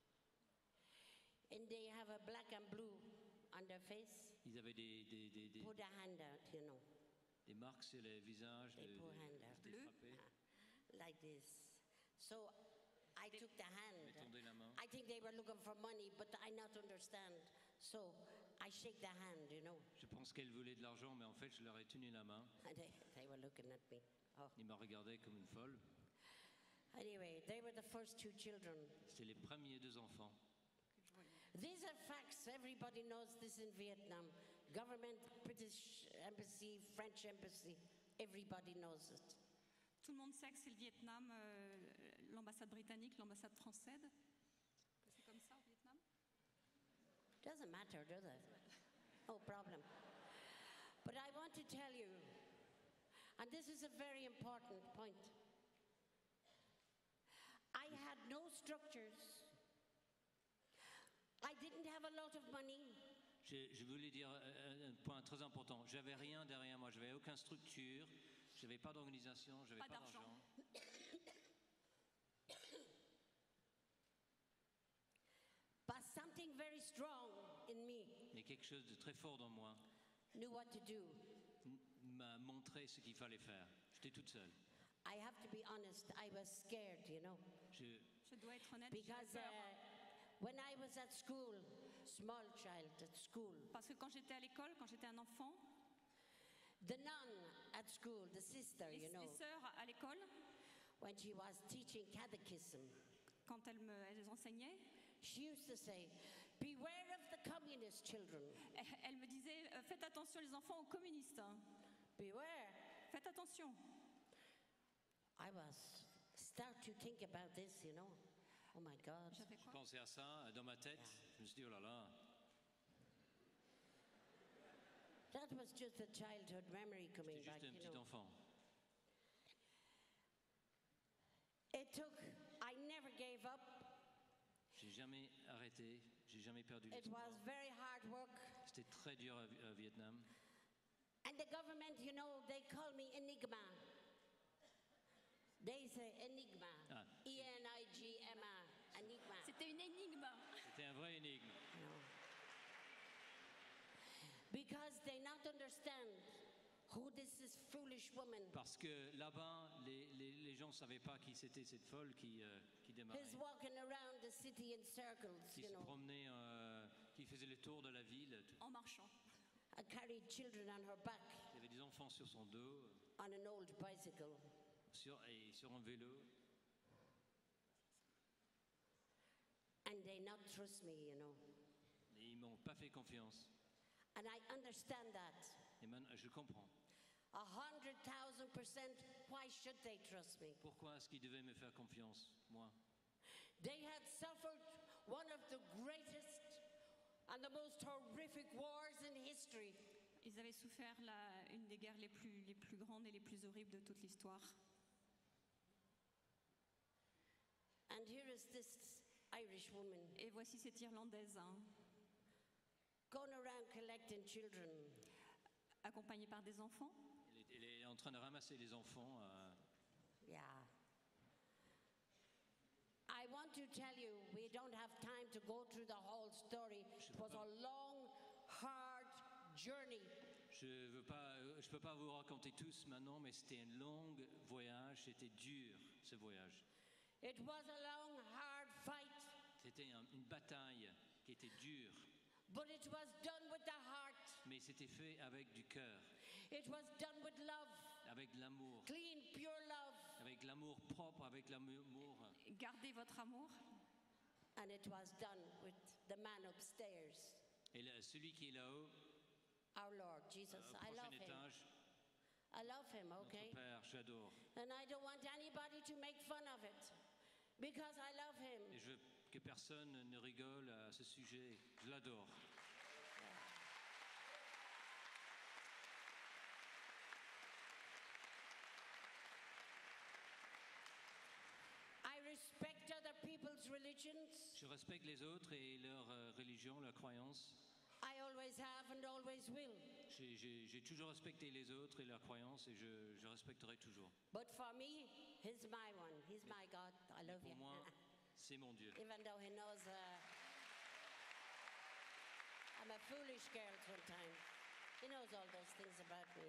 And they have a black and blue on their face. Ils avaient des, des, des, des, Put a hand out, you know, des marques sur les visages, They de, put de- hand out. j'étais Bleu. frappé. like this. So I took the Ils m'ont hand. tendu la main. I think they were looking for money, but I not understand. So I shake the hand, you know, Je pense qu'elles voulaient de l'argent, mais en fait, je leur ai tenu la main. and they, they were looking at me. Oh, Ils me regardaient comme une folle. anyway, they were the first two children. C'était les premiers deux enfants. These are facts. Everybody knows this in Vietnam. Government, British embassy, French embassy. Everybody knows it. Tout le monde sait que c'est le Vietnam, euh, l'ambassade britannique, l'ambassade française. C'est comme ça au Vietnam. Doesn't matter, does it? No problem. But I want to tell you, and this is a very important point. I had no structures. I didn't have a lot of money. Je, je voulais dire euh, un point très important. J'avais rien derrière moi. J'avais aucune structure. J'avais pas d'organisation. J'avais Pas pas, d'argent. d'argent. But something very strong in me Mais quelque chose de très fort dans moi knew what to do. m- m'a montré ce qu'il fallait faire. J'étais toute seule. I have to be honest, I was scared, you know. Je, Je dois être honnête, j'avais Because uh, peur. when I was at school, small child at school, Parce que quand j'étais à l'école, quand j'étais un enfant, the nun at school, the sister, les, you know, les sœurs à l'école, when she was teaching catechism, quand elles, me, elles enseignaient, she used to say, beware of the communist children. elles, elles me disaient euh, faites attention les enfants aux communistes. hein. Beware. Faites attention. I was start to think about this, you know. Oh my God. J'avais je quoi pensais à ça dans ma tête. Je me suis dit, oh là là. That was just a childhood memory coming J'étais back, juste un you petit know. enfant. It took, I never gave up. J'ai jamais arrêté. J'ai jamais perdu It was l'espoir. very hard work. C'était très dur à, Vi- à Vietnam. And the government, you know, they call me Enigma. They say Enigma. Ah. E N I G M A. Enigma. C'était une énigme. C'était un vrai énigme. No. Because they not understand who this is foolish woman. Parce que là-bas, les, les, les gens ne savaient pas qui c'était cette folle qui, euh, qui démarrait. Who's walking around the city in circles, Qui you se know. promenait, euh, qui qui faisait le tour de la ville tout- en marchant. and carried children on her back Il y avait des enfants sur son dos on an old bicycle. sur, et sur un vélo. And they not trust me, you know. Et ils m'ont pas fait confiance. And I understand that. Et maintenant, je comprends. A hundred thousand percent, why should they trust me? Pourquoi est-ce qu'ils devaient me faire confiance, moi? They had suffered one of the greatest and the most horrific wars in history. Ils avaient souffert la- une des guerres les plus, les plus grandes et les plus horribles de toute l'histoire. And here is this Irish woman Et voici cette Irlandaise, hein, going around collecting children. accompagnée par des enfants. Elle est, elle est en train de ramasser les enfants. euh, Yeah. I want to tell you, we don't have time to go through the whole story. It was a long, hard journey. Je veux pas, je peux pas vous raconter tous maintenant, mais c'était un long voyage. C'était dur, ce voyage. It was a long, hard fight, C'était un- une bataille qui était dure, but it was done with the heart. mais c'était fait avec du cœur, It was done with love, avec de l'amour, clean, pure love. avec l'amour propre, avec l'amour. Gardez votre amour. And it was done with the man upstairs, Et là, celui qui est là-haut, our Lord Jesus. euh, au I prochain love him. étage, I love him, notre okay? Père, j'adore. And I don't want anybody to make fun of it because I love him. Et je veux que personne ne rigole à ce sujet. Je l'adore. I respect other people's religions. Je respecte les autres et leur euh, religion, leur croyance. I always have and always will. J'ai- J'ai j'ai toujours respecté les autres et leurs croyances et je, je respecterai toujours. But for me, he's my one. He's my God. I love Pour you. moi, c'est mon Dieu. Even though he knows uh, I'm a foolish girl sometimes. He knows all those things about me.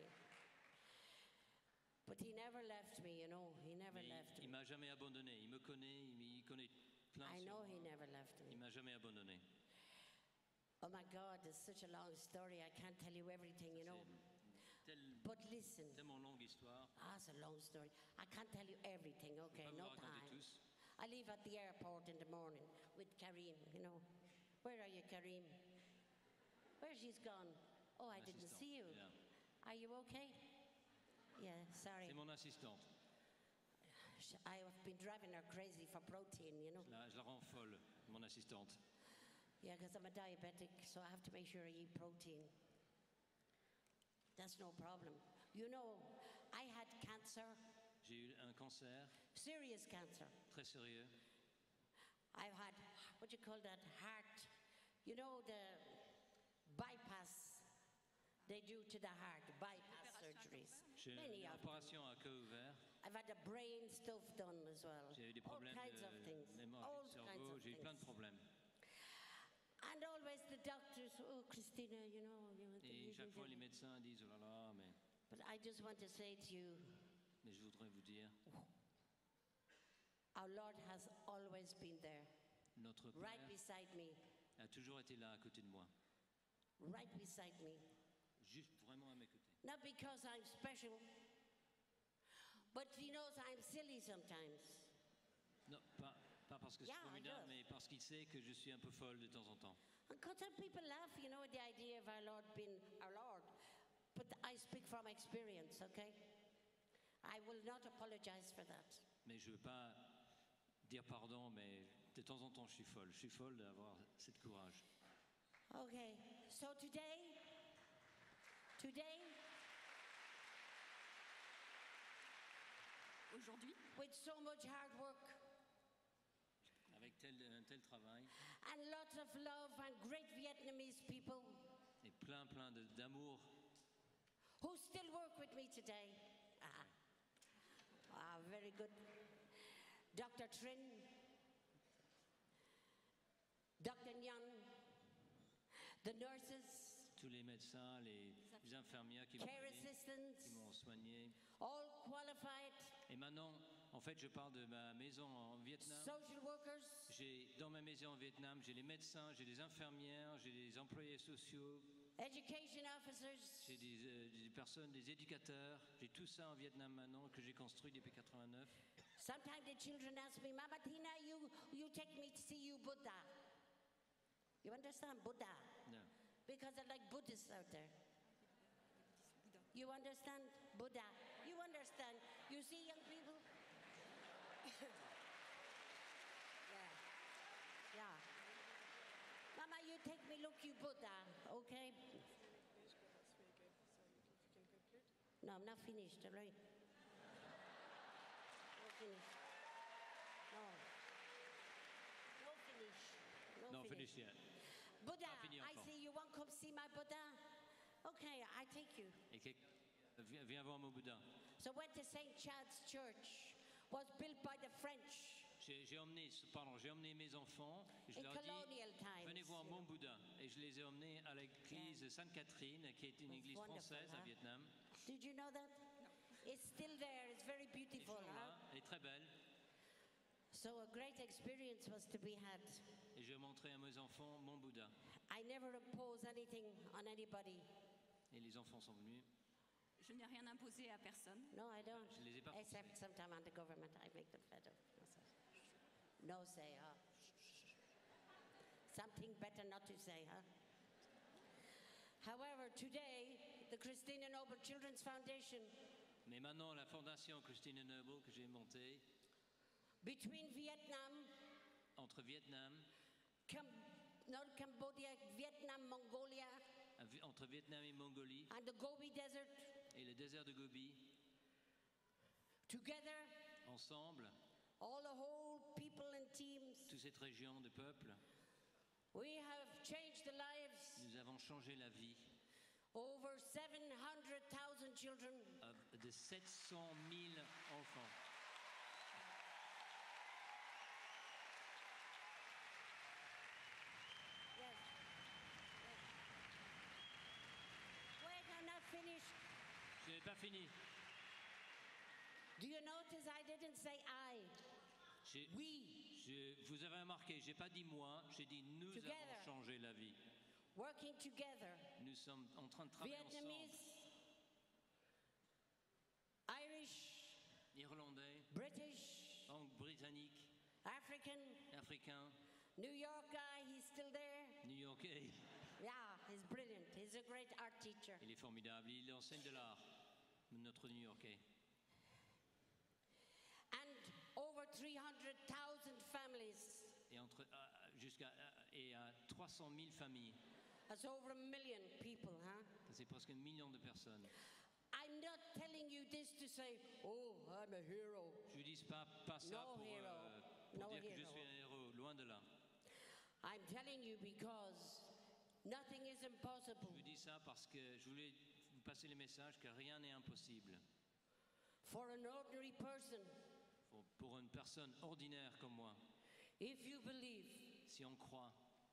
But he never left me, you know. He never Mais left il il me. m'a jamais abandonné. Il me connaît, il, il connaît plein I sur know moi. he never left Il me. m'a jamais abandonné. Oh my God, it's such a long story. I can't tell you everything, you know. C'est tel- But listen, tellement longue histoire. ah, it's a long story. I can't tell you everything, Je okay? peux pas vous No raconter time. tous. I leave at the airport in the morning with Karim, you know. Where are you, Karim? Where she's gone? Oh, I didn't Assistant, see you. là. Are you okay? Yeah, sorry. C'est mon assistante. Sh- I have been driving her crazy for protein, you know. Je la, je la rends folle, mon assistante. Yeah, because I'm a diabetic, so I have to make sure I eat protein. That's no problem. You know, I had cancer, J'ai eu un cancer serious cancer. très sérieux. I've had, what do you call that, heart, you know, the bypass they do to the heart, bypass surgeries. J'ai eu Many une of them. opération à cœur ouvert. I've had the brain stuff done as well. J'ai eu des All problèmes kinds of de things. mémoire All du kinds cerveau. of J'ai eu plein de things. problèmes. And always the doctors, oh, Christina, you know. You know Et chaque fois, les médecins disent oh là là, mais, But I just want to say to you, mais je voudrais vous dire, our Lord has always been there, notre right Père beside me, a toujours été là à côté de moi, right beside me. juste vraiment à mes côtés. Not because I'm special, but He knows I'm silly sometimes. Non, pas, pas parce que c'est Yeah, I formidable, know. mais parce qu'il sait que je suis un peu folle de temps en temps. And because some people laugh, you know, at the idea of our Lord being our Lord. But I speak from experience, okay? I will not apologize for that. Mais je ne veux pas dire pardon, mais de temps en temps, je suis folle. Je suis folle d'avoir cette courage. Okay, so today, today, Aujourd'hui, with so much hard work Avec tel, un tel travail and lots of love and great Vietnamese people et plein, plein de- d'amour, who still work with me today. Ah, ah very good. Doctor Trin, Doctor Nyan, the nurses, tous les médecins, les, les infirmières qui m'ont care aidé, assistants, qui m'ont soigné. all qualified, Et maintenant, En fait, je parle de ma maison en Vietnam. social workers, J'ai, dans ma maison en Vietnam, j'ai les médecins, j'ai des infirmières, j'ai des employés sociaux, education officers. j'ai des, euh, des personnes, des éducateurs. J'ai tout ça en Vietnam maintenant que j'ai construit depuis quatre-vingt-neuf. Sometimes the children ask me, Mama Tina, you, you take me to see you Buddha. You understand? Buddha. No. Because they're like Buddhists out there. You understand? Buddha. You understand? You see young people? yeah. Yeah. Mama, you take me look you Buddha, okay? No, I'm not finished, all right? No finish. No. No finish. No, Non, finish. finish yet. Buddha, Pas fini I encore. see you want to come see my Buddha? Okay, I take you. Et quelqu'un viens, viens voir mon Bouddha. So went to Saint Chad's Church, was built by the French J'ai, j'ai emmené, pardon, j'ai emmené mes enfants. Je in leur ai dit, colonial times. venez voir you mon know. Bouddha. Et je les ai emmenés à l'église Sainte-Catherine, qui est une That's église wonderful, française à huh? Vietnam. Did you know that? It's still there. It's very Ils beautiful, sont huh? là, elle est très belle. So a great experience was to be had. Et je montrais à mes enfants mon Bouddha. I never impose anything on anybody. Et les enfants sont venus. Je n'ai rien imposé à personne. No, I don't. Je les ai pas Except forcés. sometime on the government, I make them fed up. No say, huh? Something better not to say, huh? However, today, the Christina Noble Children's Foundation, Mais maintenant, la fondation Christina Noble que j'ai montée between Vietnam, entre Vietnam, Cam- not Cambodia, Vietnam, Mongolia, entre Vietnam et Mongolie, and the Gobi Desert, et le désert de Gobi, together, ensemble, all the whole people and teams, toute cette région de peuple, we have changed the lives nous avons changé la vie over seven hundred thousand children. euh, de sept cent mille enfants. Yes. Yes. Wait, I'm not finished. Je n'ai pas fini. Do you notice I didn't say I? J'ai- We, je- vous avez remarqué, j'ai pas dit moi, j'ai dit nous Together. avons changé la vie. working together. Nous sommes en train de travailler ensemble. Vietnamese, Irish, Irlandais, British, Ang- britannique, African, africain, New York guy, he's still there. new-yorkais. Yeah, he's brilliant. He's a great art teacher. Il est formidable. Il enseigne de l'art, notre new-yorkais. And over three hundred thousand families. Et entre euh, jusqu'à euh, et à trois cent mille familles. That's over a million people, huh? C'est presque un million de personnes. I'm not telling you this to say, oh, I'm a hero. Je ne dis pas, pas ça No pour, hero. euh, pour No dire que je hero. suis un héros, loin de là. I'm telling you because nothing is impossible Je vous dis ça parce que je voulais vous passer le message que rien n'est impossible. for an ordinary person Pour, pour une personne ordinaire comme moi, if you believe. si on croit.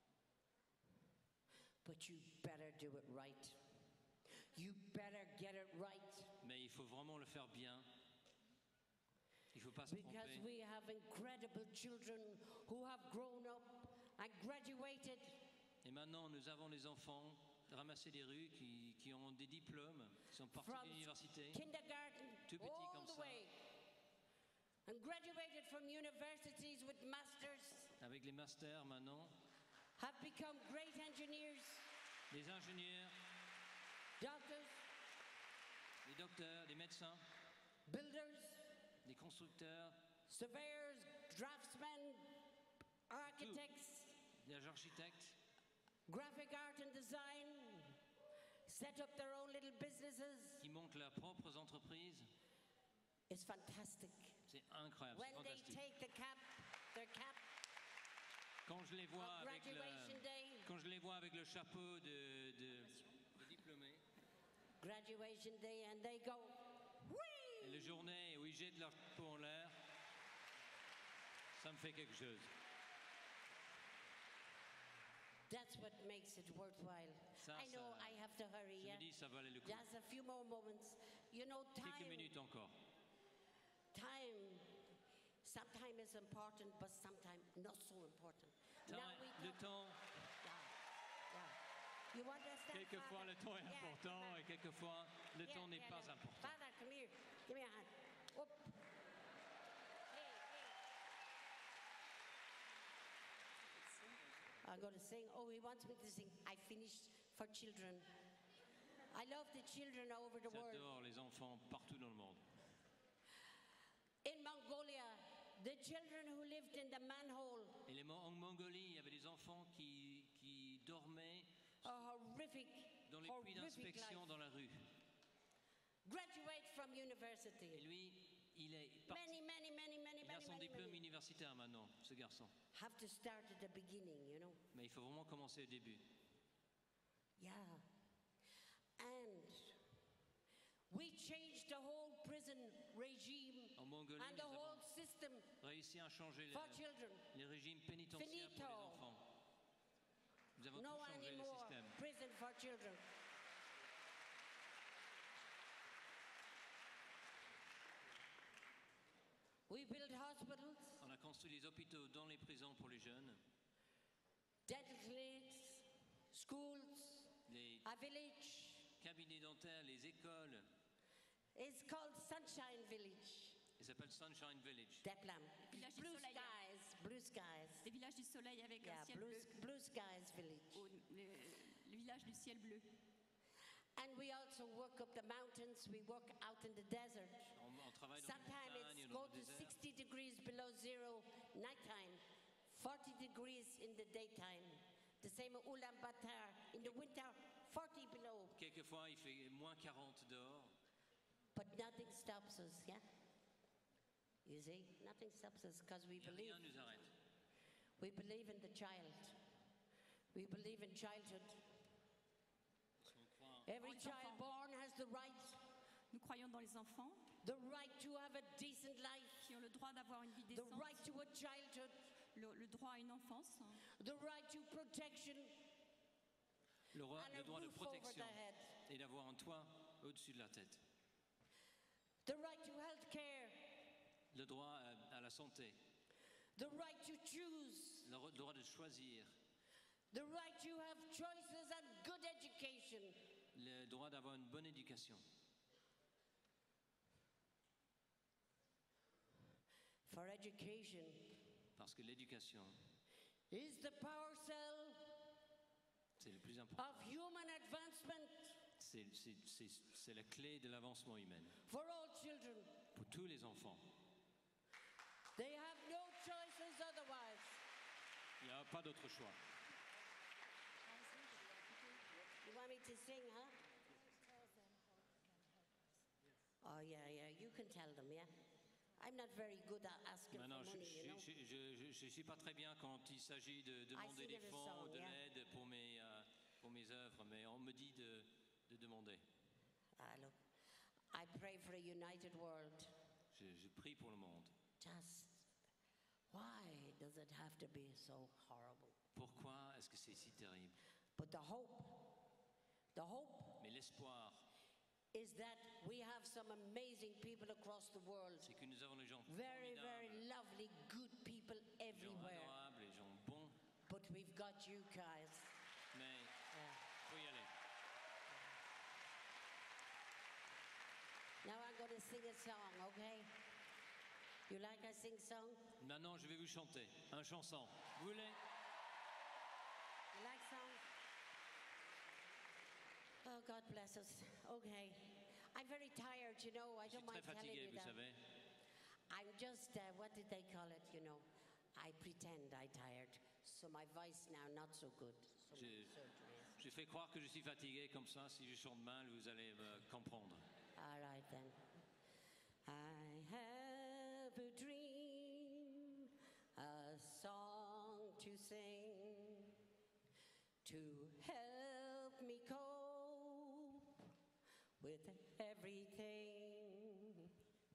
But you better do it right. You better get it right. Mais il faut vraiment le faire bien. Il ne faut pas se Because tromper. we have incredible children who have grown up and graduated. Et maintenant, nous avons les enfants ramassés des rues qui, qui ont des diplômes, qui sont partis From de l'université, kindergarten tout petits all comme the ça, way. And graduated from universities with masters, avec les masters maintenant, have become great engineers, les ingénieurs, doctors, les docteurs, les médecins, builders, les constructeurs, surveyors, draftsmen, architects, les architectes, graphic art and design, set up their own little businesses. qui montent leurs propres entreprises. It's fantastic. C'est incroyable, c'est When they fantastique. take the cap, their cap Quand je les vois on avec graduation le, day, quand je les vois avec le chapeau de, de, de diplômé, graduation day, and they go, et les journées où ils jettent leur chapeau en l'air, ça me fait quelque chose. that's what makes it worthwhile. Ça, I know ça- I have to hurry, Je yeah? me dis, ça valait le coup. Just a few more moments. You know, Quelques time, minutes encore. time sometimes is important, but sometimes not so important. Time- Now we le talk- temps, Yeah, yeah. You understand, quelquefois Father? le temps est Yeah, important come on. et quelquefois le Yeah, temps n'est yeah, pas yeah. important. Father, come here. Give me a hand. Up. Hey, hey. I'm going to sing. Oh, he wants me to sing. I finished for children. I love the children over the world. J'adore les enfants partout dans le monde. In Mongolia, the children who lived in the manhole, Et les, Mo- en Mongolie, il y avait des enfants qui, qui dormaient a horrific, dans les puits horrific d'inspection life. dans la rue. Graduate from Et university. lui, il est parti. Many, many, many, many, Il a many, son many, diplôme many. universitaire maintenant, ce garçon. Have to start at the beginning, you know. Mais il faut vraiment commencer au début. Yeah. And we changed the whole prison regime En Mongolie, and the nous whole avons system réussi à changer for le- children. les régimes pénitentiaires pour Finito. les enfants. Nous avons No tout changé le anymore système. prison for children. We built hospitals, On a construit les hôpitaux dans les prisons pour les jeunes, dental clinics, schools, les a village. cabinets dentaires, les écoles. It's called Sunshine Village. Il s'appelle Sunshine Village. Deplam. Village du Blue soleil. skies, blue skies. Des villages du soleil avec Yeah, un ciel blue, bleu. blue skies village. Au- le, le village du ciel bleu. And we also work up the mountains, we work out in the desert. On, on travaille dans les Sometimes montagnes, it's dans go le to désert. sixty degrees below zero nighttime, forty degrees in the daytime. The same at Ulaanbaatar. In the winter, forty below. Quelquefois, il fait moins quarante dehors. But nothing stops us, yeah? You see, nothing stops us because we Et believe. rien nous arrête. We believe in the child. We believe in childhood. Parce qu'on croit Every les child enfants. born has the right, Nous croyons dans les enfants the right to have a decent life, qui ont le droit d'avoir une vie the décente, right to a childhood, le, le droit à une enfance, the right to protection, le, roi- and le a droit de roof over protection their head, et d'avoir un toit au-dessus de la tête. the right to health care, Le droit à, à la santé, the right to choose, le re- droit de choisir, the right to have choices and good education. le droit d'avoir une bonne éducation. For education Parce que l'éducation, is the power cell c'est le plus important. of human advancement C'est, c'est- c'est- c'est la clé de l'avancement humain. for all children. Pour tous les enfants. They have no choices otherwise. Il n'y a pas d'autre choix. You want me to sing, huh? Oh, yeah, yeah, you can tell them, yeah? I'm not very good at asking Maintenant, for je money, you know? ne suis pas très bien quand il s'agit de demander sing des every fonds song, ou de yeah. l'aide pour mes, euh, pour mes œuvres, mais on me dit de, de demander. Ah, look, I pray for a united world. Je, je prie pour le monde. Just, why does it have to be so horrible? Pourquoi est-ce que c'est si terrible? But the hope, the hope Mais l'espoir, is that we have some amazing people across the world. c'est que nous avons des gens Very, formidables, very lovely, good people des gens everywhere. adorables, des gens bons, But we've got you guys. mais Yeah. il faut y aller. Now I'm going to sing a song, okay? You like I sing song? Maintenant, je vais vous chanter un chanson. Vous voulez? You like song? Oh, God bless us. Okay. I'm very tired, you know. I Je suis don't très mind telling fatigué, you vous that. savez. I'm just, uh, what did they call it, you know? I pretend I tired. So my voice now not so good. So Je, my surgery is- je fais croire que je suis fatigué, comme ça, si je chante mal, vous allez me comprendre. All right then. I have a dream, a song to sing, to help me cope with everything.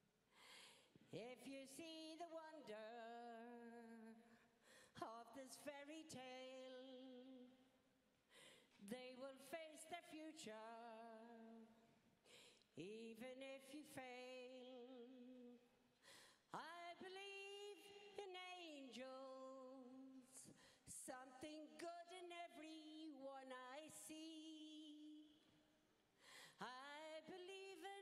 If you see the wonder of this fairy tale, they will face their future. Even if you fail, I believe something good in everyone I see. I believe in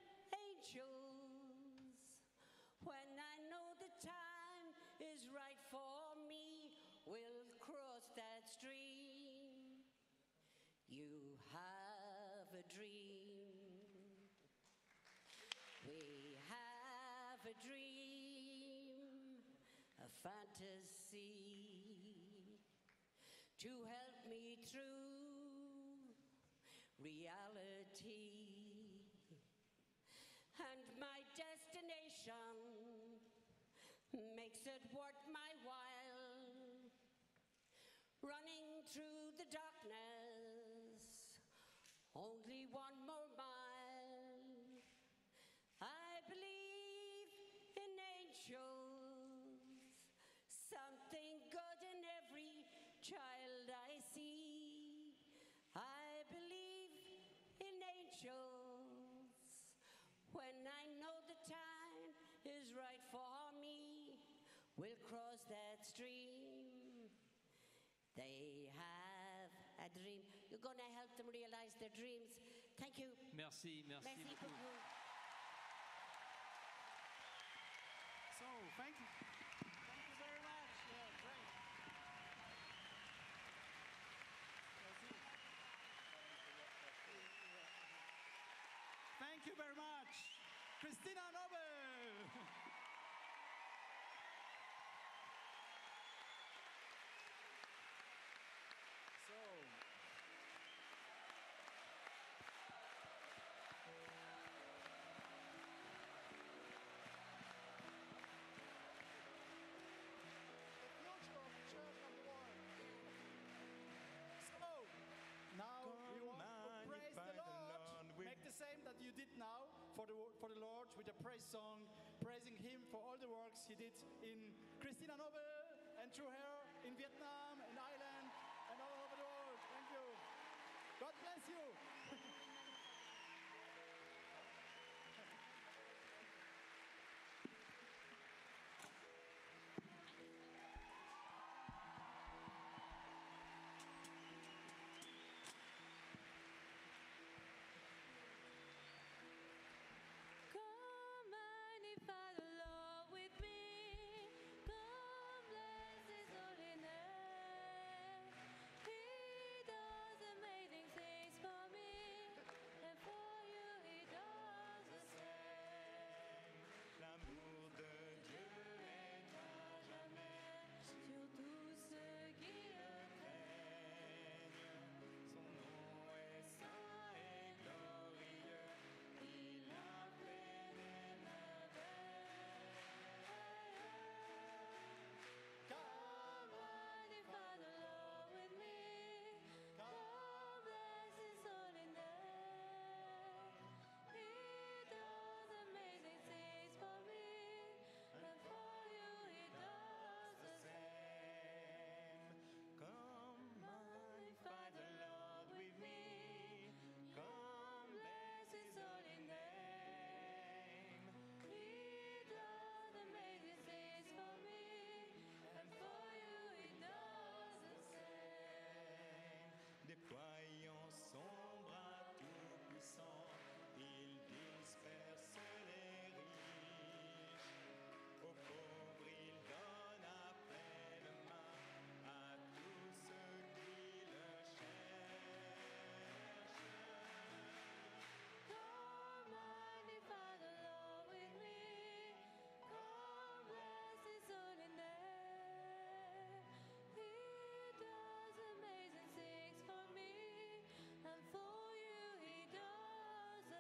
angels when I know the time is right for me. We'll cross that stream. You have a dream. We have a dream, a fantasy to help me through reality. And my destination makes it worth my while, running through the darkness, only one more mile. I believe in angels, something good in every child I see. I believe in angels when I know the time is right for me. We'll cross that stream. They have a dream. You're going to help them realize their dreams. Thank you. Merci, merci, Merci beaucoup. beaucoup. So, thank you. Thank you very much. Yeah, great. Thank you very much, Christina Nobel. So, so now we want to praise the Lord. Make the same that you did now for the for the Lord with a praise song, praising Him for all the works He did in Christina Nobel and through her in Vietnam, in Ireland, and all over the world. Thank you. God bless you. Come magnify the Lord with me. Come bless His holy name. He does amazing things for me, and for you He does the same. L'amour de Dieu est à jamais Sur tous ceux qui le règne. Son nom est saint et glorieux. Il a fait des merveilles. Come magnify the Lord with me. Come bless His holy name. He does amazing things for me, and for you He does the same. Come magnify the Lord with me. Come bless His holy name. He does amazing things for me, and for you He does the same. Déployant son bras tout-puissant, il disperse les riches. Aux pauvres, il donne à pleine main à tous ceux qui le cherchent. Come magnify the Lord with me. Come bless His holy name. He does amazing things for me, and for you He does the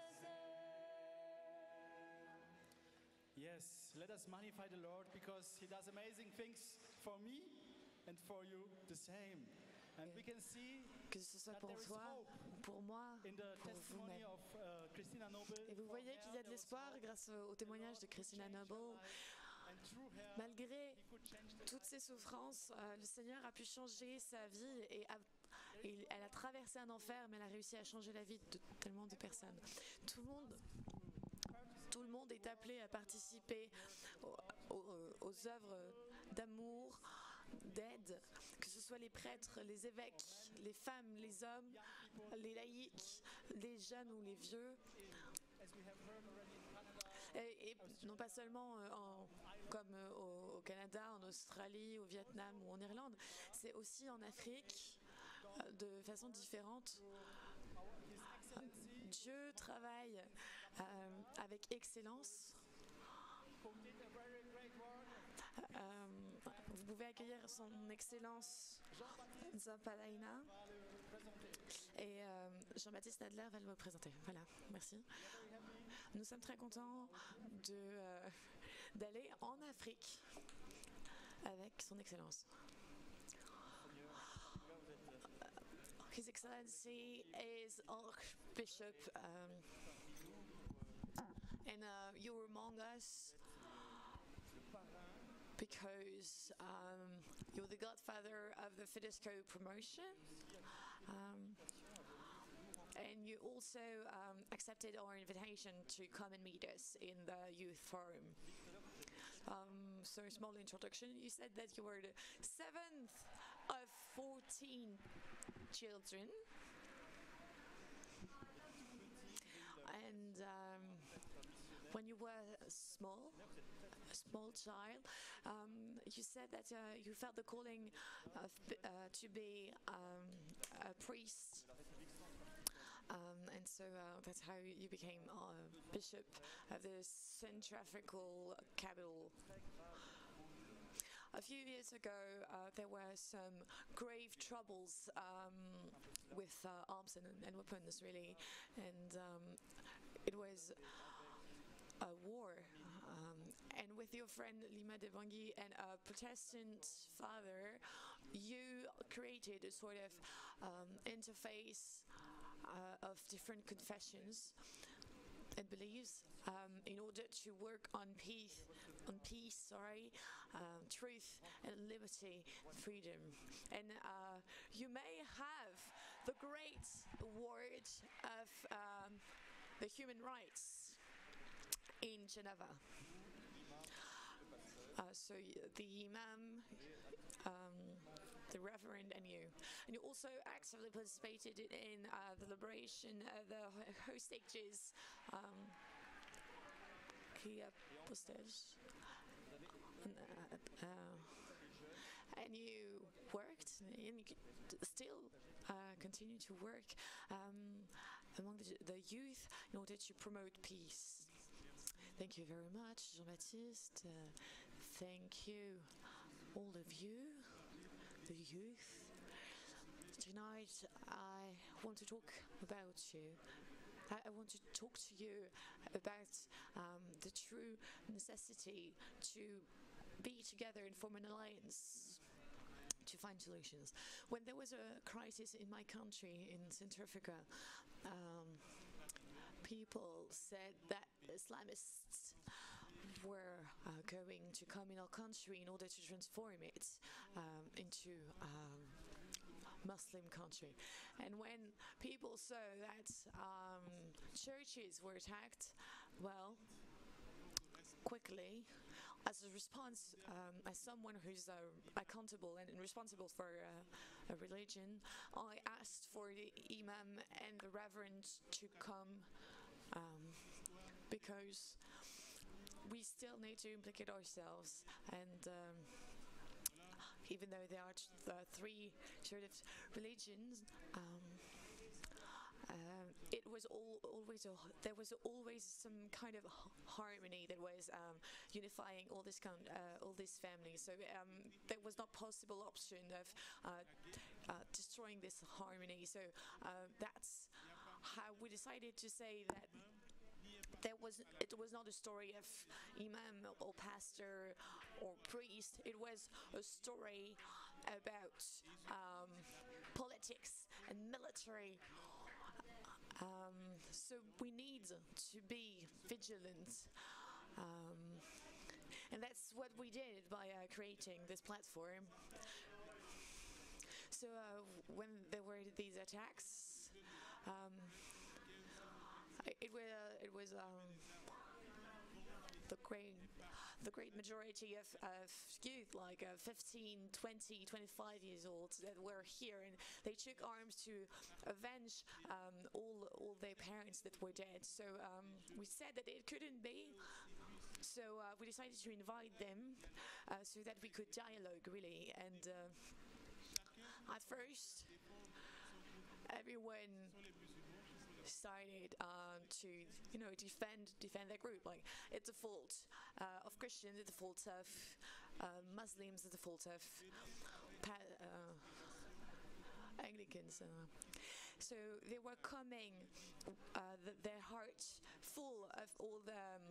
same. Yes, let us magnify the Lord because He does amazing things for me and for you the same. And we can see Que ce soit that pour there is toi hope ou pour moi, in the pour testimony vous-même. of uh, Christina Nobel. Et vous For voyez her, qu'il y a de there was l'espoir hope. grâce au au témoignage de Christina Noble. And through her, Malgré He could change the toutes ces souffrances, euh, le Seigneur a pu changer sa vie et, a- et elle a traversé un enfer, mais elle a réussi à changer la vie de tellement de personnes. Tout le monde, tout le monde est appelé à participer aux, aux- aux œuvres d'amour d'aide, que ce soit les prêtres, les évêques, les femmes, les hommes, les laïcs, les jeunes ou les vieux. Et, et non pas seulement euh, en, comme euh, au, au Canada, en Australie, au Vietnam ou en Irlande, c'est aussi en Afrique euh, de façon différente. Dieu travaille euh, avec excellence. Euh, vous pouvez accueillir son excellence Zapalaina et euh, Jean-Baptiste Nadler va le présenter. Voilà, merci. Nous sommes très contents de, euh, d'aller en Afrique avec son excellence. His Excellency is Archbishop um, and uh, you're among us because um, you're the godfather of the Fidesco promotion. Um, and you also um, accepted our invitation to come and meet us in the youth forum. Um, so a small introduction. You said that you were the seventh of fourteen children. And um, when you were small, a small child, um, you said that uh, you felt the calling of, uh, to be um, a priest. Um, and so uh, that's how you became uh, bishop of the centrifugal capital. A few years ago, uh, there were some grave troubles um, with uh, arms and, and weapons, really, and um, it was a war. Um, and with your friend Lima de Bangui and a Protestant father, you created a sort of um, interface uh, of different confessions and beliefs um, in order to work on peace, on peace, sorry, um, truth and liberty, freedom. And uh, you may have the great award of um, the human rights in Geneva. Uh, so the Imam, um, the Reverend, and you. And you also actively participated in uh, the liberation of the hostages, um, qui apostage. Uh, uh, and you worked, and you still uh, continue to work um, among the, the youth in order to promote peace. Thank you very much, Jean-Baptiste. Uh, thank you, all of you, the youth. Tonight, I want to talk about you. I, I want to talk to you about um, the true necessity to be together and form an alliance to find solutions. When there was a crisis in my country, in Central Africa, um, people said that Islamists were uh, going to come in our country in order to transform it um, into um, Muslim country. And when people saw that um, churches were attacked, well, quickly, as a response, um, as someone who's uh, accountable and responsible for uh, a religion, I asked for the Imam and the Reverend to come um, because we still need to implicate ourselves, and um, even though there are uh, three sort of religions, um, uh, it was all, always a, there was always some kind of harmony that was um, unifying all this kind, uh, all these families. So um, there was not possible option of uh, uh, destroying this harmony. So uh, that's how we decided to say that. There was, it was not a story of imam or pastor or priest. It was a story about um, politics and military. Um, so we need to be vigilant. Um, and that's what we did by uh, creating this platform. So uh, when there were these attacks, um, It was, uh, it was um, the great the great majority of, of youth, like uh, fifteen, twenty, twenty-five years old, that were here, and they took arms to avenge um, all all their parents that were dead. So um, we said that it couldn't be. So uh, we decided to invite them uh, so that we could dialogue, really. And uh, at first, everyone started um, to, you know, defend defend their group. Like, it's the fault uh, of Christians, it's the fault of uh, Muslims, it's the fault of pa- uh, Anglicans. Uh. So they were coming, uh, the, their hearts full of all the um,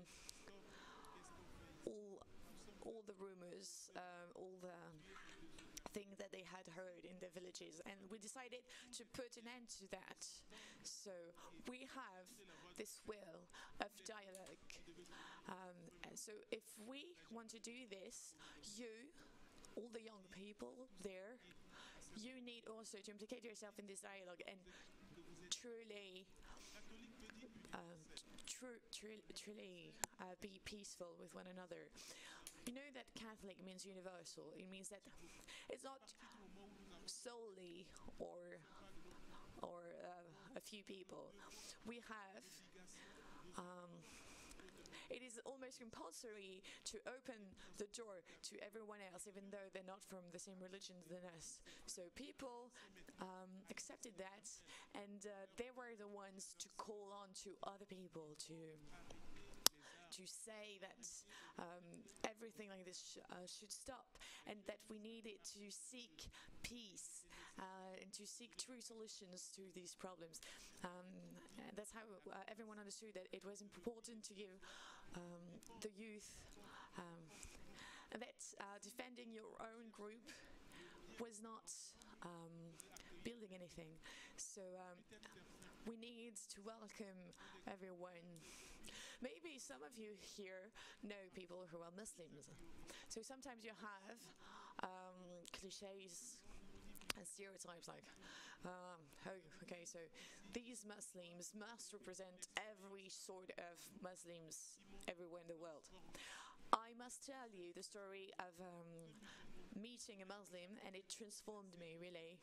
all all the rumors, um, all the things that they had heard in their villages, and we decided to put an end to that. So we have this will of dialogue. Um, and so if we want to do this, you, all the young people there, you need also to implicate yourself in this dialogue and truly um, tru- tru- truly uh, be peaceful with one another. You know that Catholic means universal. It means that it's not solely or or uh, a few people. We have. Um, it is almost compulsory to open the door to everyone else, even though they're not from the same religion than us. So people um, accepted that, and uh, they were the ones to call on to other people to to say that um, everything like this sh- uh, should stop, and that we needed to seek peace uh, and to seek true solutions to these problems. Um, and that's how uh, everyone understood that it was important to give um, the youth, um, and that uh, defending your own group was not um, building anything. So um, we need to welcome everyone. Maybe some of you here know people who are Muslims. So sometimes you have um, cliches and stereotypes like, um, oh, okay, so these Muslims must represent every sort of Muslims everywhere in the world. I must tell you the story of um, meeting a Muslim, and it transformed me, really.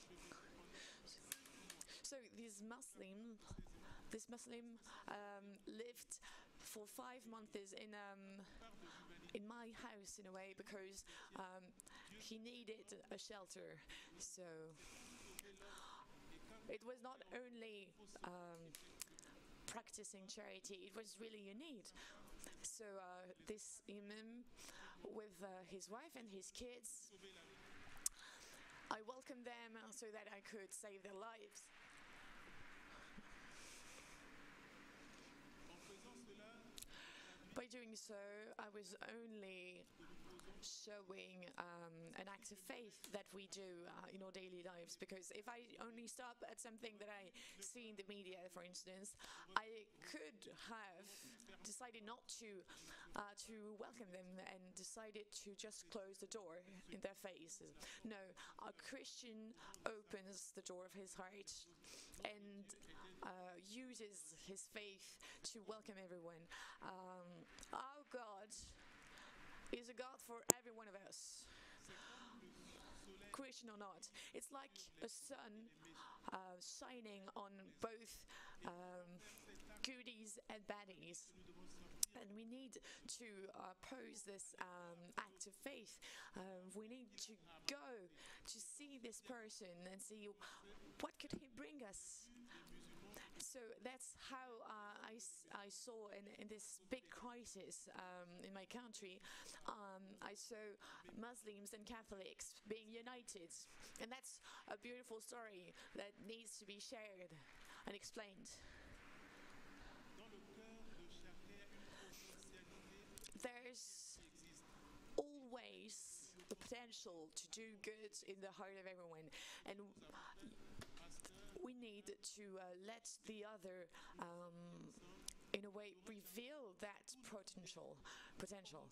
So this Muslim, this Muslim um, lived for five months in um, in my house in a way because um, he needed a shelter. So it was not only um, practicing charity; it was really a need. So uh, this imam, with uh, his wife and his kids, I welcomed them so that I could save their lives. By doing so, I was only showing um, an act of faith that we do uh, in our daily lives. Because if I only stop at something that I see in the media, for instance, I could have decided not to uh, to welcome them and decided to just close the door in their faces. No, a Christian opens the door of his heart and uh, uses his faith to welcome everyone. Um, our God is a God for every one of us, Christian or not. It's like a sun uh, shining on both um, goodies and baddies. And we need to uh, pose this um, act of faith. Uh, we need to go to see this person and see what could he bring us. So that's how uh, I, I saw in, in this big crisis um, in my country, um, I saw Muslims and Catholics being united. And that's a beautiful story that needs to be shared and explained. There's always the potential to do good in the heart of everyone. And we need to uh, let the other, um, in a way, reveal that potential. potential.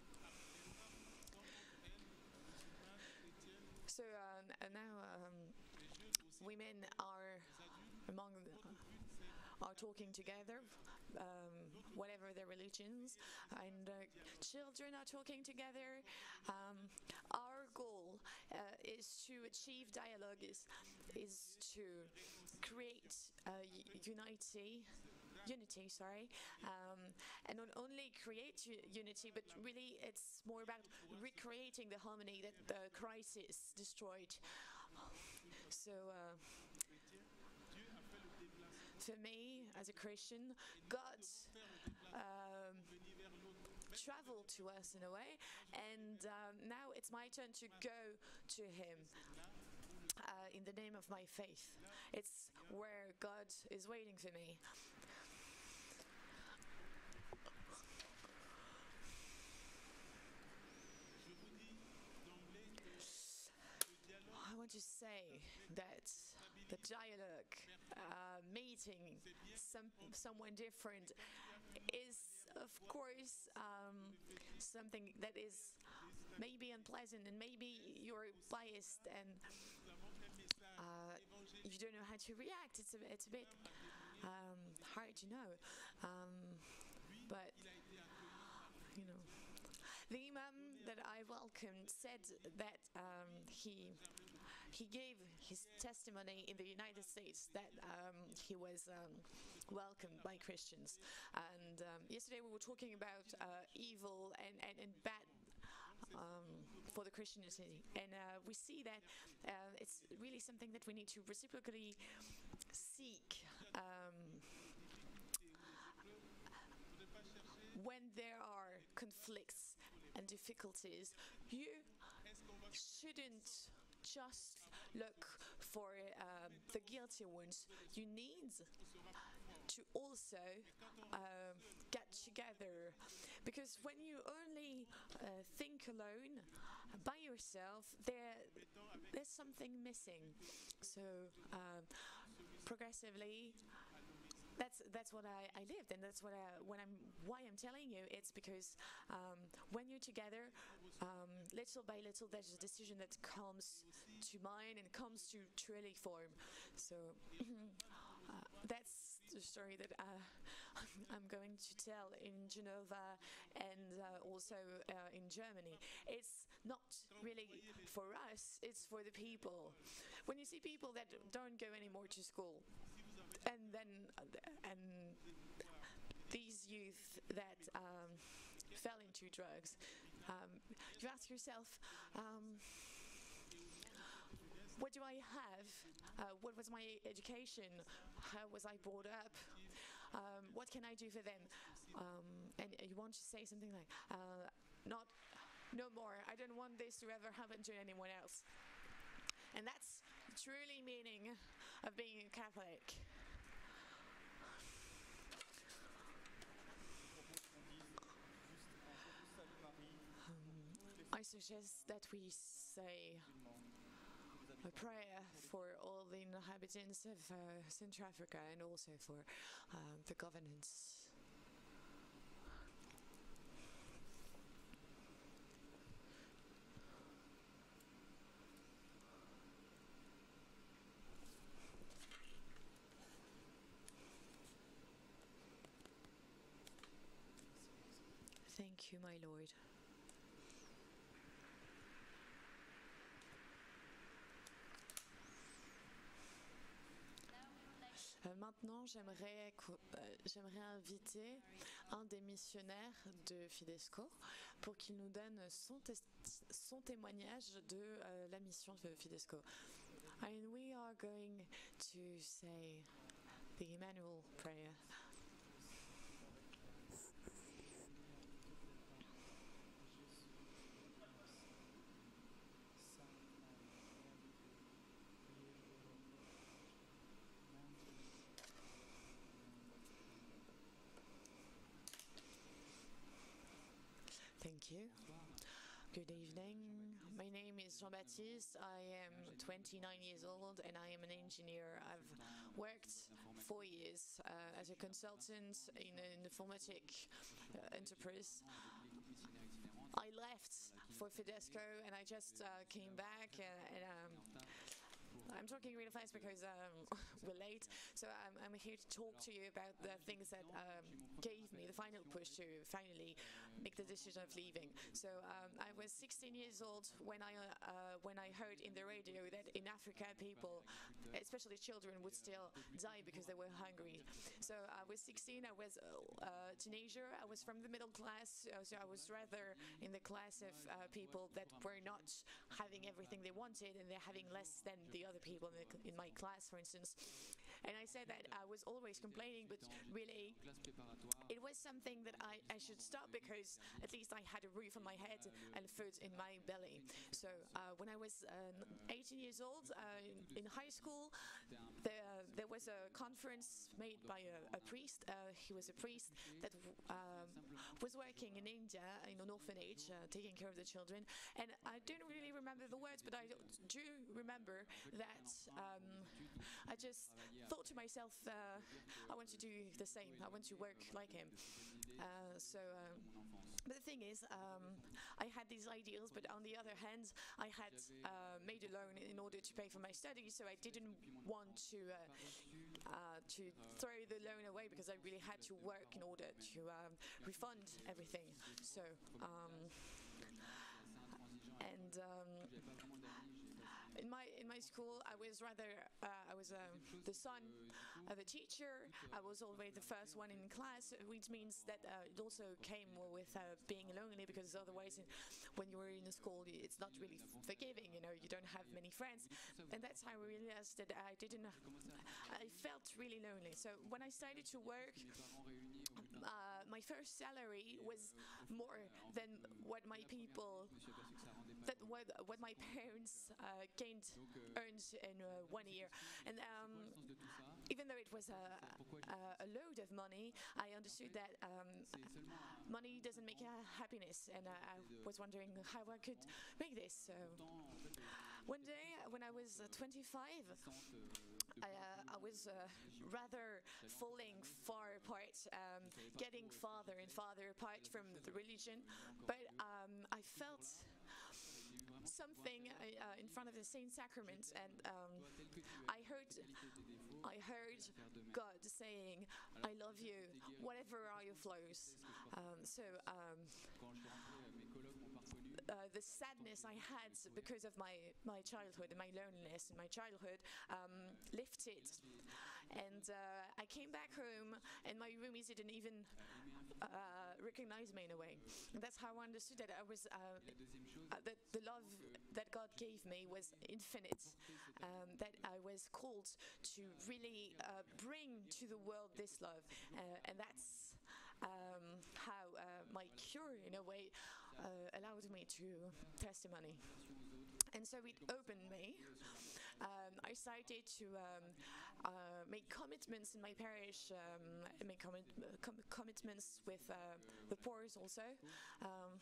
So uh, now um, women are among the, are talking together, um, whatever their religions, and uh, children are talking together. Um, our goal uh, is to achieve dialogue, is, is to create uh, unity. Unity, sorry, um, and not only create u- unity, but really it's more about recreating the harmony that the crisis destroyed. So, uh, for me, as a Christian, God um, traveled to us in a way, and um, now it's my turn to go to Him. Uh, in the name of my faith, it's where God is waiting for me. I want to say that the dialogue, uh, meeting some someone different, is of course um, something that is maybe unpleasant, and maybe you're biased and uh, you don't know how to react. It's a, it's a bit um, hard to know, um, but you know. The Imam that I welcomed said that um, he he gave his testimony in the United States that um, he was um, welcomed by Christians. And um, yesterday we were talking about uh, evil and, and, and bad um, for the Christianity. And uh, we see that uh, it's really something that we need to reciprocally seek. Um, when there are conflicts and difficulties, you shouldn't just look for uh, the guilty ones. You need to also uh, get together, because when you only uh, think alone by yourself, there there's something missing. So uh, progressively, That's that's what I, I lived, and that's what I, when I'm why I'm telling you. It's because um, when you're together, um, little by little, there's a decision that comes to mind and comes to truly form. So uh, that's the story that uh, I'm going to tell in Genova and uh, also uh, in Germany. It's not really for us; it's for the people. When you see people that don't go anymore to school, and then and these youth that um, fell into drugs, um, you ask yourself, um, what do I have? Uh, what was my education? How was I brought up? Um, what can I do for them? Um, and you want to say something like, uh, not, no more. I don't want this to ever happen to anyone else. And that's truly meaning of being a Catholic. I suggest that we say a prayer for all the inhabitants of uh, Central Africa and also for uh, the governance. Thank you, my Lord. Euh, maintenant, j'aimerais, euh, j'aimerais inviter un des missionnaires de Fidesco pour qu'il nous donne son, son témoignage de euh, la mission de Fidesco. And we are going to say the Emmanuel prayer. Thank you. Good evening. My name is Jean-Baptiste. I am twenty-nine years old and I am an engineer. I've worked four years uh, as a consultant in an informatic uh, enterprise. I left for Fidesco and I just uh, came back uh, and um, I'm talking really fast because um, we're late. So I'm, I'm here to talk to you about the things that um, gave me the final push to finally make the decision of leaving. So um, I was sixteen years old when I uh, when I heard in the radio that in Africa people, especially children, would still die because they were hungry. So I was sixteen. I was a teenager. I was from the middle class. So I was rather in the class of uh, people that were not having everything they wanted, and they're having less than the other people in, the, in my class, for instance. And I said that I was always complaining, but really it was something that I, I should stop, because at least I had a roof on my head and food in my belly. So uh, when I was um, eighteen years old, uh, in, in high school, there, there was a conference made by a, a priest. Uh, he was a priest that um, was working in India in an orphanage, uh, taking care of the children. And I don't really remember the words, but I do remember that um, I just thought to myself, uh, I want to do the same. I want to work like him. Uh, so, um, but the thing is, um, I had these ideals, but on the other hand, I had uh, made a loan in order to pay for my studies, so I didn't want to uh, uh, to throw the loan away, because I really had to work in order to um, refund everything. So, um, and um, in my in my school, I was rather uh, I was uh, the son of a teacher. I was always the first one in class, which means that uh, it also came with uh, being lonely, because otherwise, when you were in a school, it's not really forgiving. You know, you don't have many friends, and that's how I realized that I didn't. I felt really lonely. So when I started to work, uh, my first salary was more than what my people. That what, what my parents uh, gained, earned in uh, one year. And um, even though it was a, a, a load of money, I understood that um, money doesn't make uh, happiness. And uh, I was wondering how I could make this. So one day, when I was uh, twenty-five, I, uh, I was uh, rather falling far apart, um, getting farther and farther apart from the religion. But um, I felt something uh, in front of the Saint Sacrament, and um, I heard, I heard God saying, "I love you, whatever are your flaws." Um, so um, uh, the sadness I had because of my my childhood and my loneliness in my childhood um, lifted, and uh, I came back home, and my roomies didn't even uh, recognize me in a way. And that's how I understood that I was uh, uh, that the love that God gave me was infinite, um, that I was called to really uh, bring to the world this love, uh, and that's um, how uh, my cure, in a way, uh, allowed me to testimony. And so it opened me. Um, I started to um, uh, make commitments in my parish, um, make commi com commitments with uh, the poor also. Um,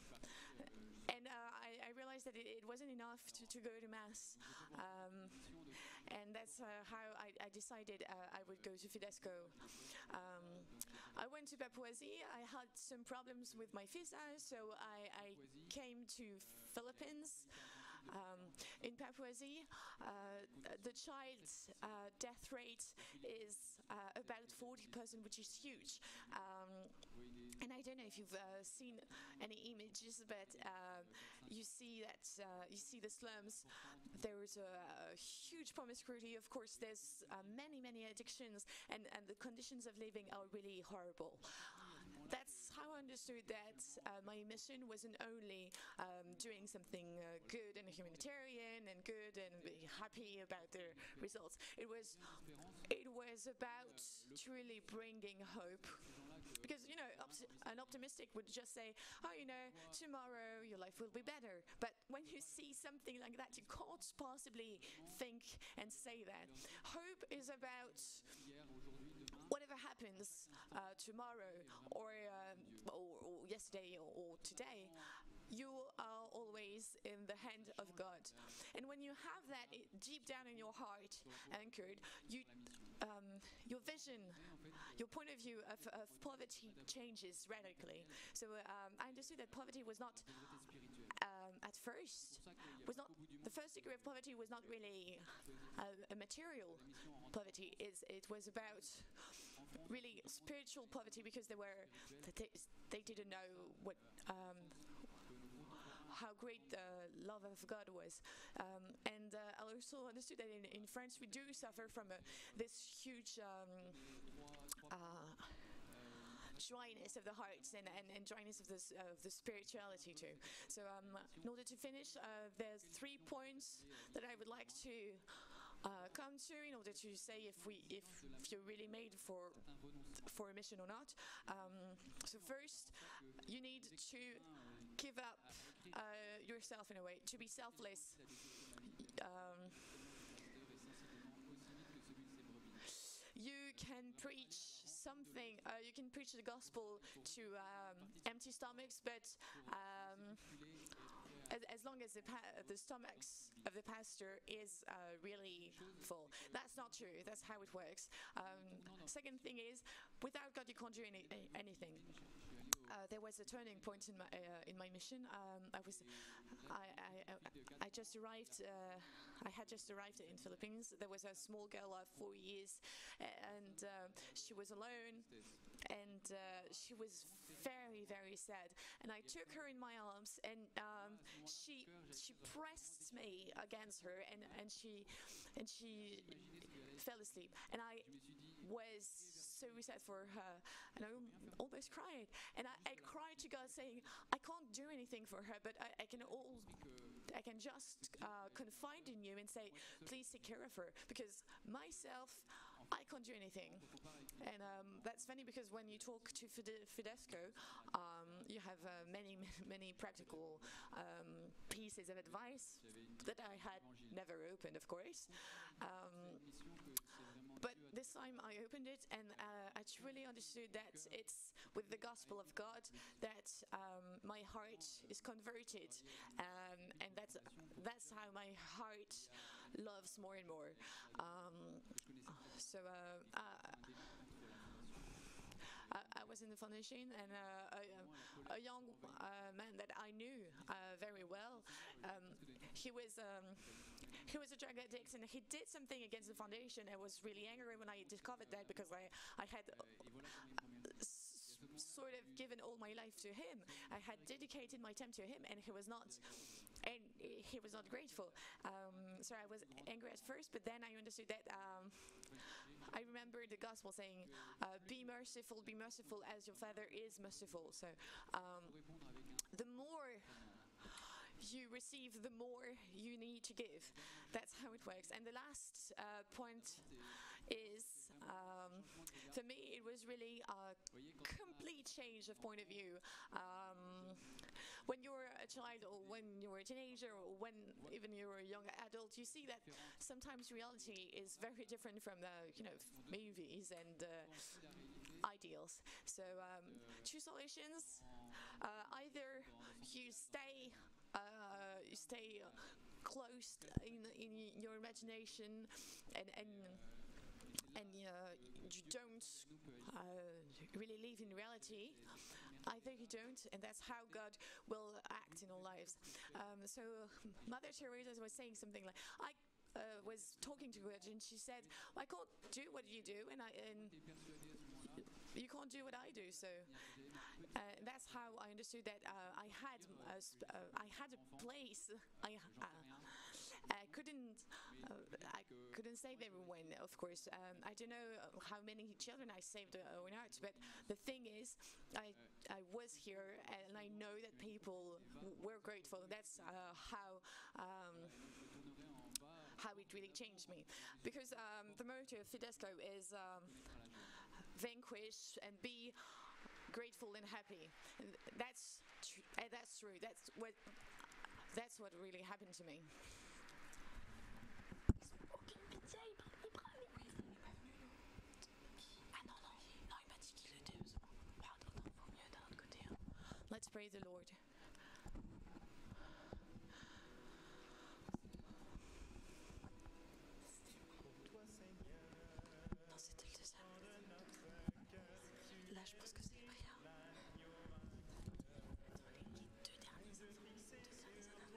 and uh, I, I realized that it, it wasn't enough to, to go to Mass. Um, and that's uh, how I, I decided uh, I would go to Fidesco. Um, I went to Papouasie. I had some problems with my visa, so I, I came to Philippines. Um, in Papouasie, uh, the child uh, death rate is uh, about forty percent, which is huge. Um, and I don't know if you've uh, seen any images, but uh, you see that uh, you see the slums. There is a, a huge promiscuity. Of course, there's uh, many, many addictions, and, and the conditions of living are really horrible. That's how I understood that uh, my mission wasn't only um, doing something uh, good and humanitarian and good and be happy about the results. It was, it was about truly bringing hope. Because, you know, opt an optimistic would just say, oh, you know, tomorrow your life will be better. But when you see something like that, you can't possibly think and say that. Hope is about whatever happens uh, tomorrow or, um, or, or yesterday or, or today, you are always in the hand of God. And when you have that it, deep down in your heart anchored, you, um, your vision, your point of view of, of poverty changes radically. So um, I understood that poverty was not um, um, at first was not the first degree of poverty was not really a, a material poverty. Is it was about really spiritual poverty because they were they, they didn't know what. Um, how great the love of God was. Um, and uh, I also understood that in, in France we do suffer from uh, this huge um, uh, dryness of the hearts and, and, and dryness of the, of the spirituality too. So um, in order to finish, uh, there's three points that I would like to uh, come to in order to say if we if, if you're really made for for a mission or not. Um, so first, you need to give up uh, yourself in a way, to be selfless. Um, you can preach something, uh, you can preach the gospel to um, empty stomachs, but um, as, as long as the, pa- the stomachs of the pastor is uh, really full. That's not true, that's how it works. Um, second thing is, without God you can't do any, anything. Uh, there was a turning point in my uh, in my mission. Um, I was, I, I, I just arrived. Uh, I had just arrived in Philippines. There was a small girl of four years, and uh, she was alone, and uh, she was very very sad. And I took her in my arms, and um, she she pressed me against her, and, and she and she fell asleep. And I was so sad for her, and I almost cried. And I, I cried to God, saying, "I can't do anything for her, but I, I can all, I can just uh, confide in you and say, please take care of her, because myself, I can't do anything." And um, that's funny because when you talk to Fide- Fidesco, um, you have uh, many many practical um, pieces of advice that I had never opened, of course. Um, But this time I opened it, and uh, I truly understood that it's with the gospel of God that um, my heart is converted, um, and that's that's how my heart loves more and more. Um, so uh, uh, I, I was in the foundation, and uh, a, a young uh, man that I knew uh, very well, um, he was. Um, He was a drug addict, and he did something against the foundation. I was really angry when I discovered that, because I, I had uh, s- sort of given all my life to him. I had dedicated my time to him, and he was not, and he was not grateful. Um, so I was angry at first, but then I understood that. Um, I remember the gospel saying, uh, "Be merciful, be merciful as your Father is merciful." So um, the more you receive, the more you need to give. That's how it works. And the last uh, point is, um, for me, it was really a complete change of point of view. Um, when you're a child, or when you're a teenager, or when even you're a young adult, you see that sometimes reality is very different from the, you know, movies and uh, ideals. So um, two solutions: uh, either you stay. Uh, you stay uh, close in, in your imagination, and and and uh, you don't uh, really live in reality. Either you don't, and that's how God will act in our lives. Um, so Mother Teresa was saying something like, I uh, was talking to her, and she said, "I can't do what you do, and I and you can't do what I do." So uh, that's how I understood that uh, I had a, sp- uh, I had a place. I uh, I couldn't uh, I couldn't save everyone, of course. Um, I don't know how many children I saved or not, but the thing is, I I was here, and I know that people w- were grateful. That's uh, how. Um, how it really changed me, because um, the motto of Fidesco is um, vanquish and be grateful and happy. And that's tr- uh, that's true. That's what that's what really happened to me. Aucune pizza, il prend, il prend, il prend. Ah non, non, non, il m'a dit qu'il était besoin. Pardon, non, vaut mieux d'un autre côté. Hein. Let's praise the Lord. Non, c'était le deuxième. Là, je pense que c'est les prières. Les deux derniers. Deux derniers.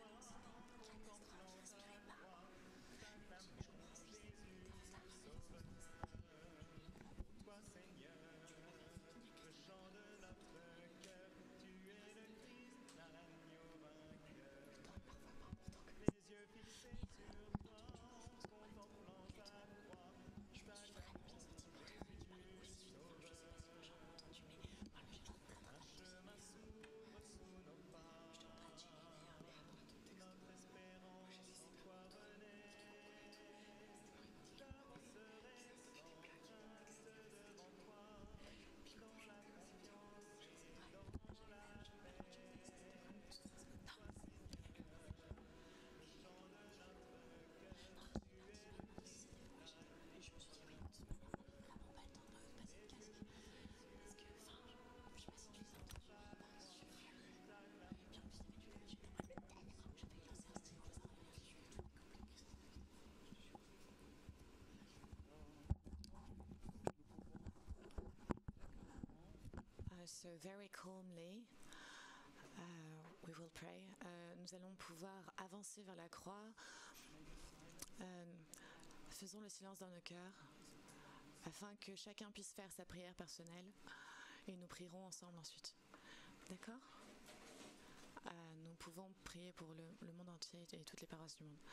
so very calmly, uh, we will pray. Uh, nous allons pouvoir avancer vers la croix. Euh, faisons le silence dans nos cœurs, afin que chacun puisse faire sa prière personnelle, et nous prierons ensemble ensuite. D'accord ? Euh, nous pouvons prier pour le, le monde entier et toutes les paroisses du monde.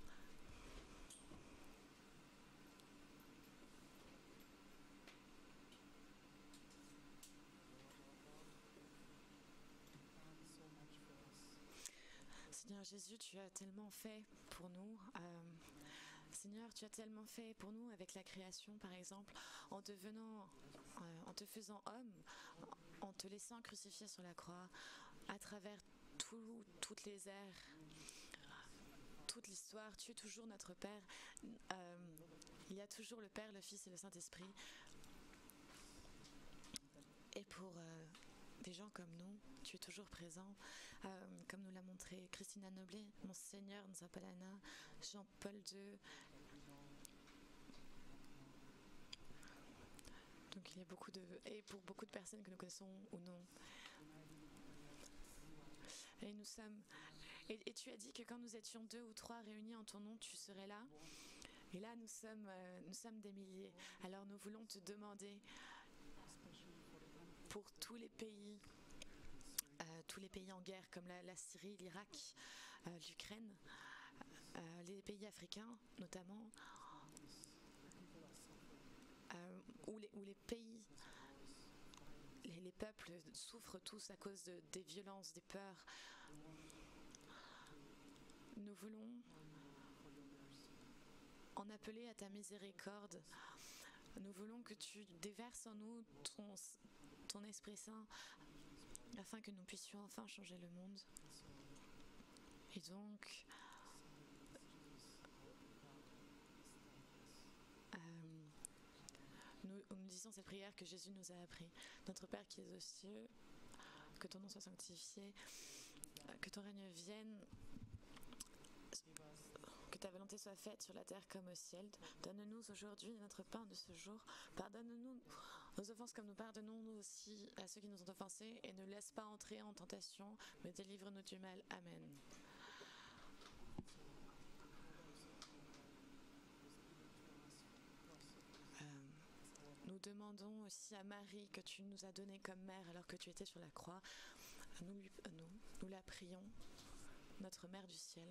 Seigneur Jésus, tu as tellement fait pour nous. Euh, Seigneur, tu as tellement fait pour nous avec la création, par exemple, en devenant, euh, en te faisant homme, en te laissant crucifier sur la croix, à travers tout, toutes les ères, toute l'histoire. Tu es toujours notre Père. Euh, il y a toujours le Père, le Fils et le Saint-Esprit. Et pour euh, des gens comme nous, tu es toujours présent, euh, comme nous l'a montré Christina Noblet, Monseigneur Nzapalana, Jean-Paul deux. Donc il y a beaucoup de... Et pour beaucoup de personnes que nous connaissons ou non. Et nous sommes... Et, et tu as dit que quand nous étions deux ou trois réunis en ton nom, tu serais là. Et là, nous sommes, euh, nous sommes des milliers. Alors nous voulons te demander pour tous les pays, euh, tous les pays en guerre, comme la, la Syrie, l'Irak, euh, l'Ukraine, euh, les pays africains notamment, euh, où, les, où les pays, les, les peuples souffrent tous à cause de, des violences, des peurs. Nous voulons en appeler à ta miséricorde. Nous voulons que tu déverses en nous ton, ton Esprit Saint afin que nous puissions enfin changer le monde. Et donc, euh, nous, nous disons cette prière que Jésus nous a appris. Notre Père qui es aux cieux, que ton nom soit sanctifié, que ton règne vienne, que ta volonté soit faite sur la terre comme au ciel. Donne-nous aujourd'hui notre pain de ce jour. Pardonne-nous nos offenses comme nous pardonnons nous aussi à ceux qui nous ont offensés. Et ne laisse pas entrer en tentation, mais délivre-nous du mal. Amen. Euh, nous demandons aussi à Marie que tu nous as donnée comme mère alors que tu étais sur la croix. Nous, lui, nous, nous la prions, notre Mère du ciel.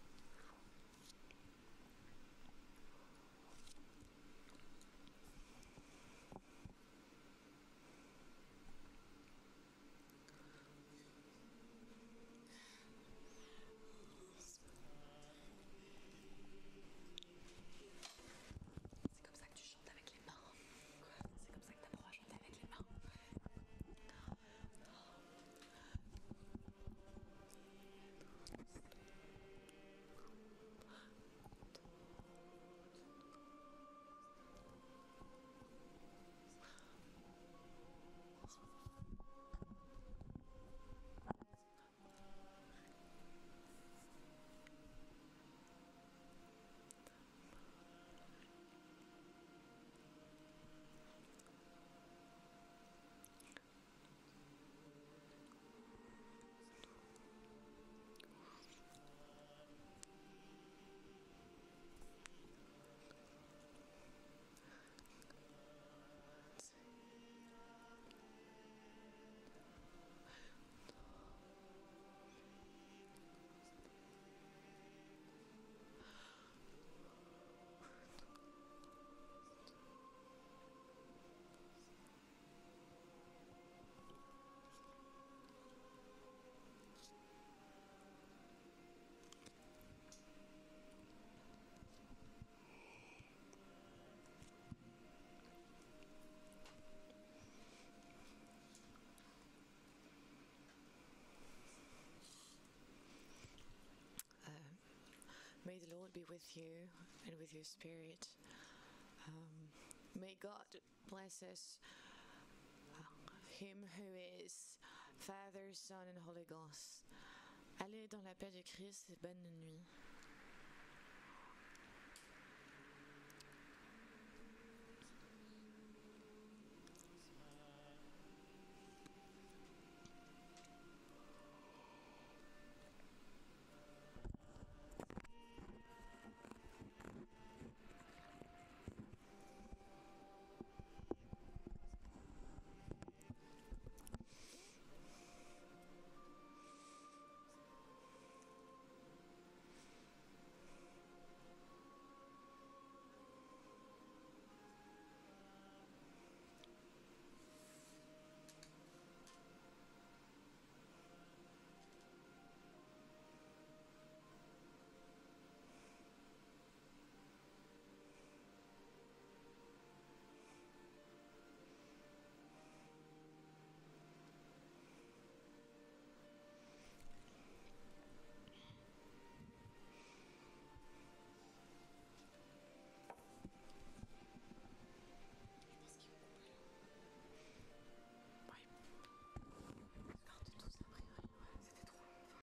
May the Lord be with you and with your spirit. Um, may God bless us, uh, Him who is Father, Son and Holy Ghost. Allez dans la paix du Christ et bonne nuit.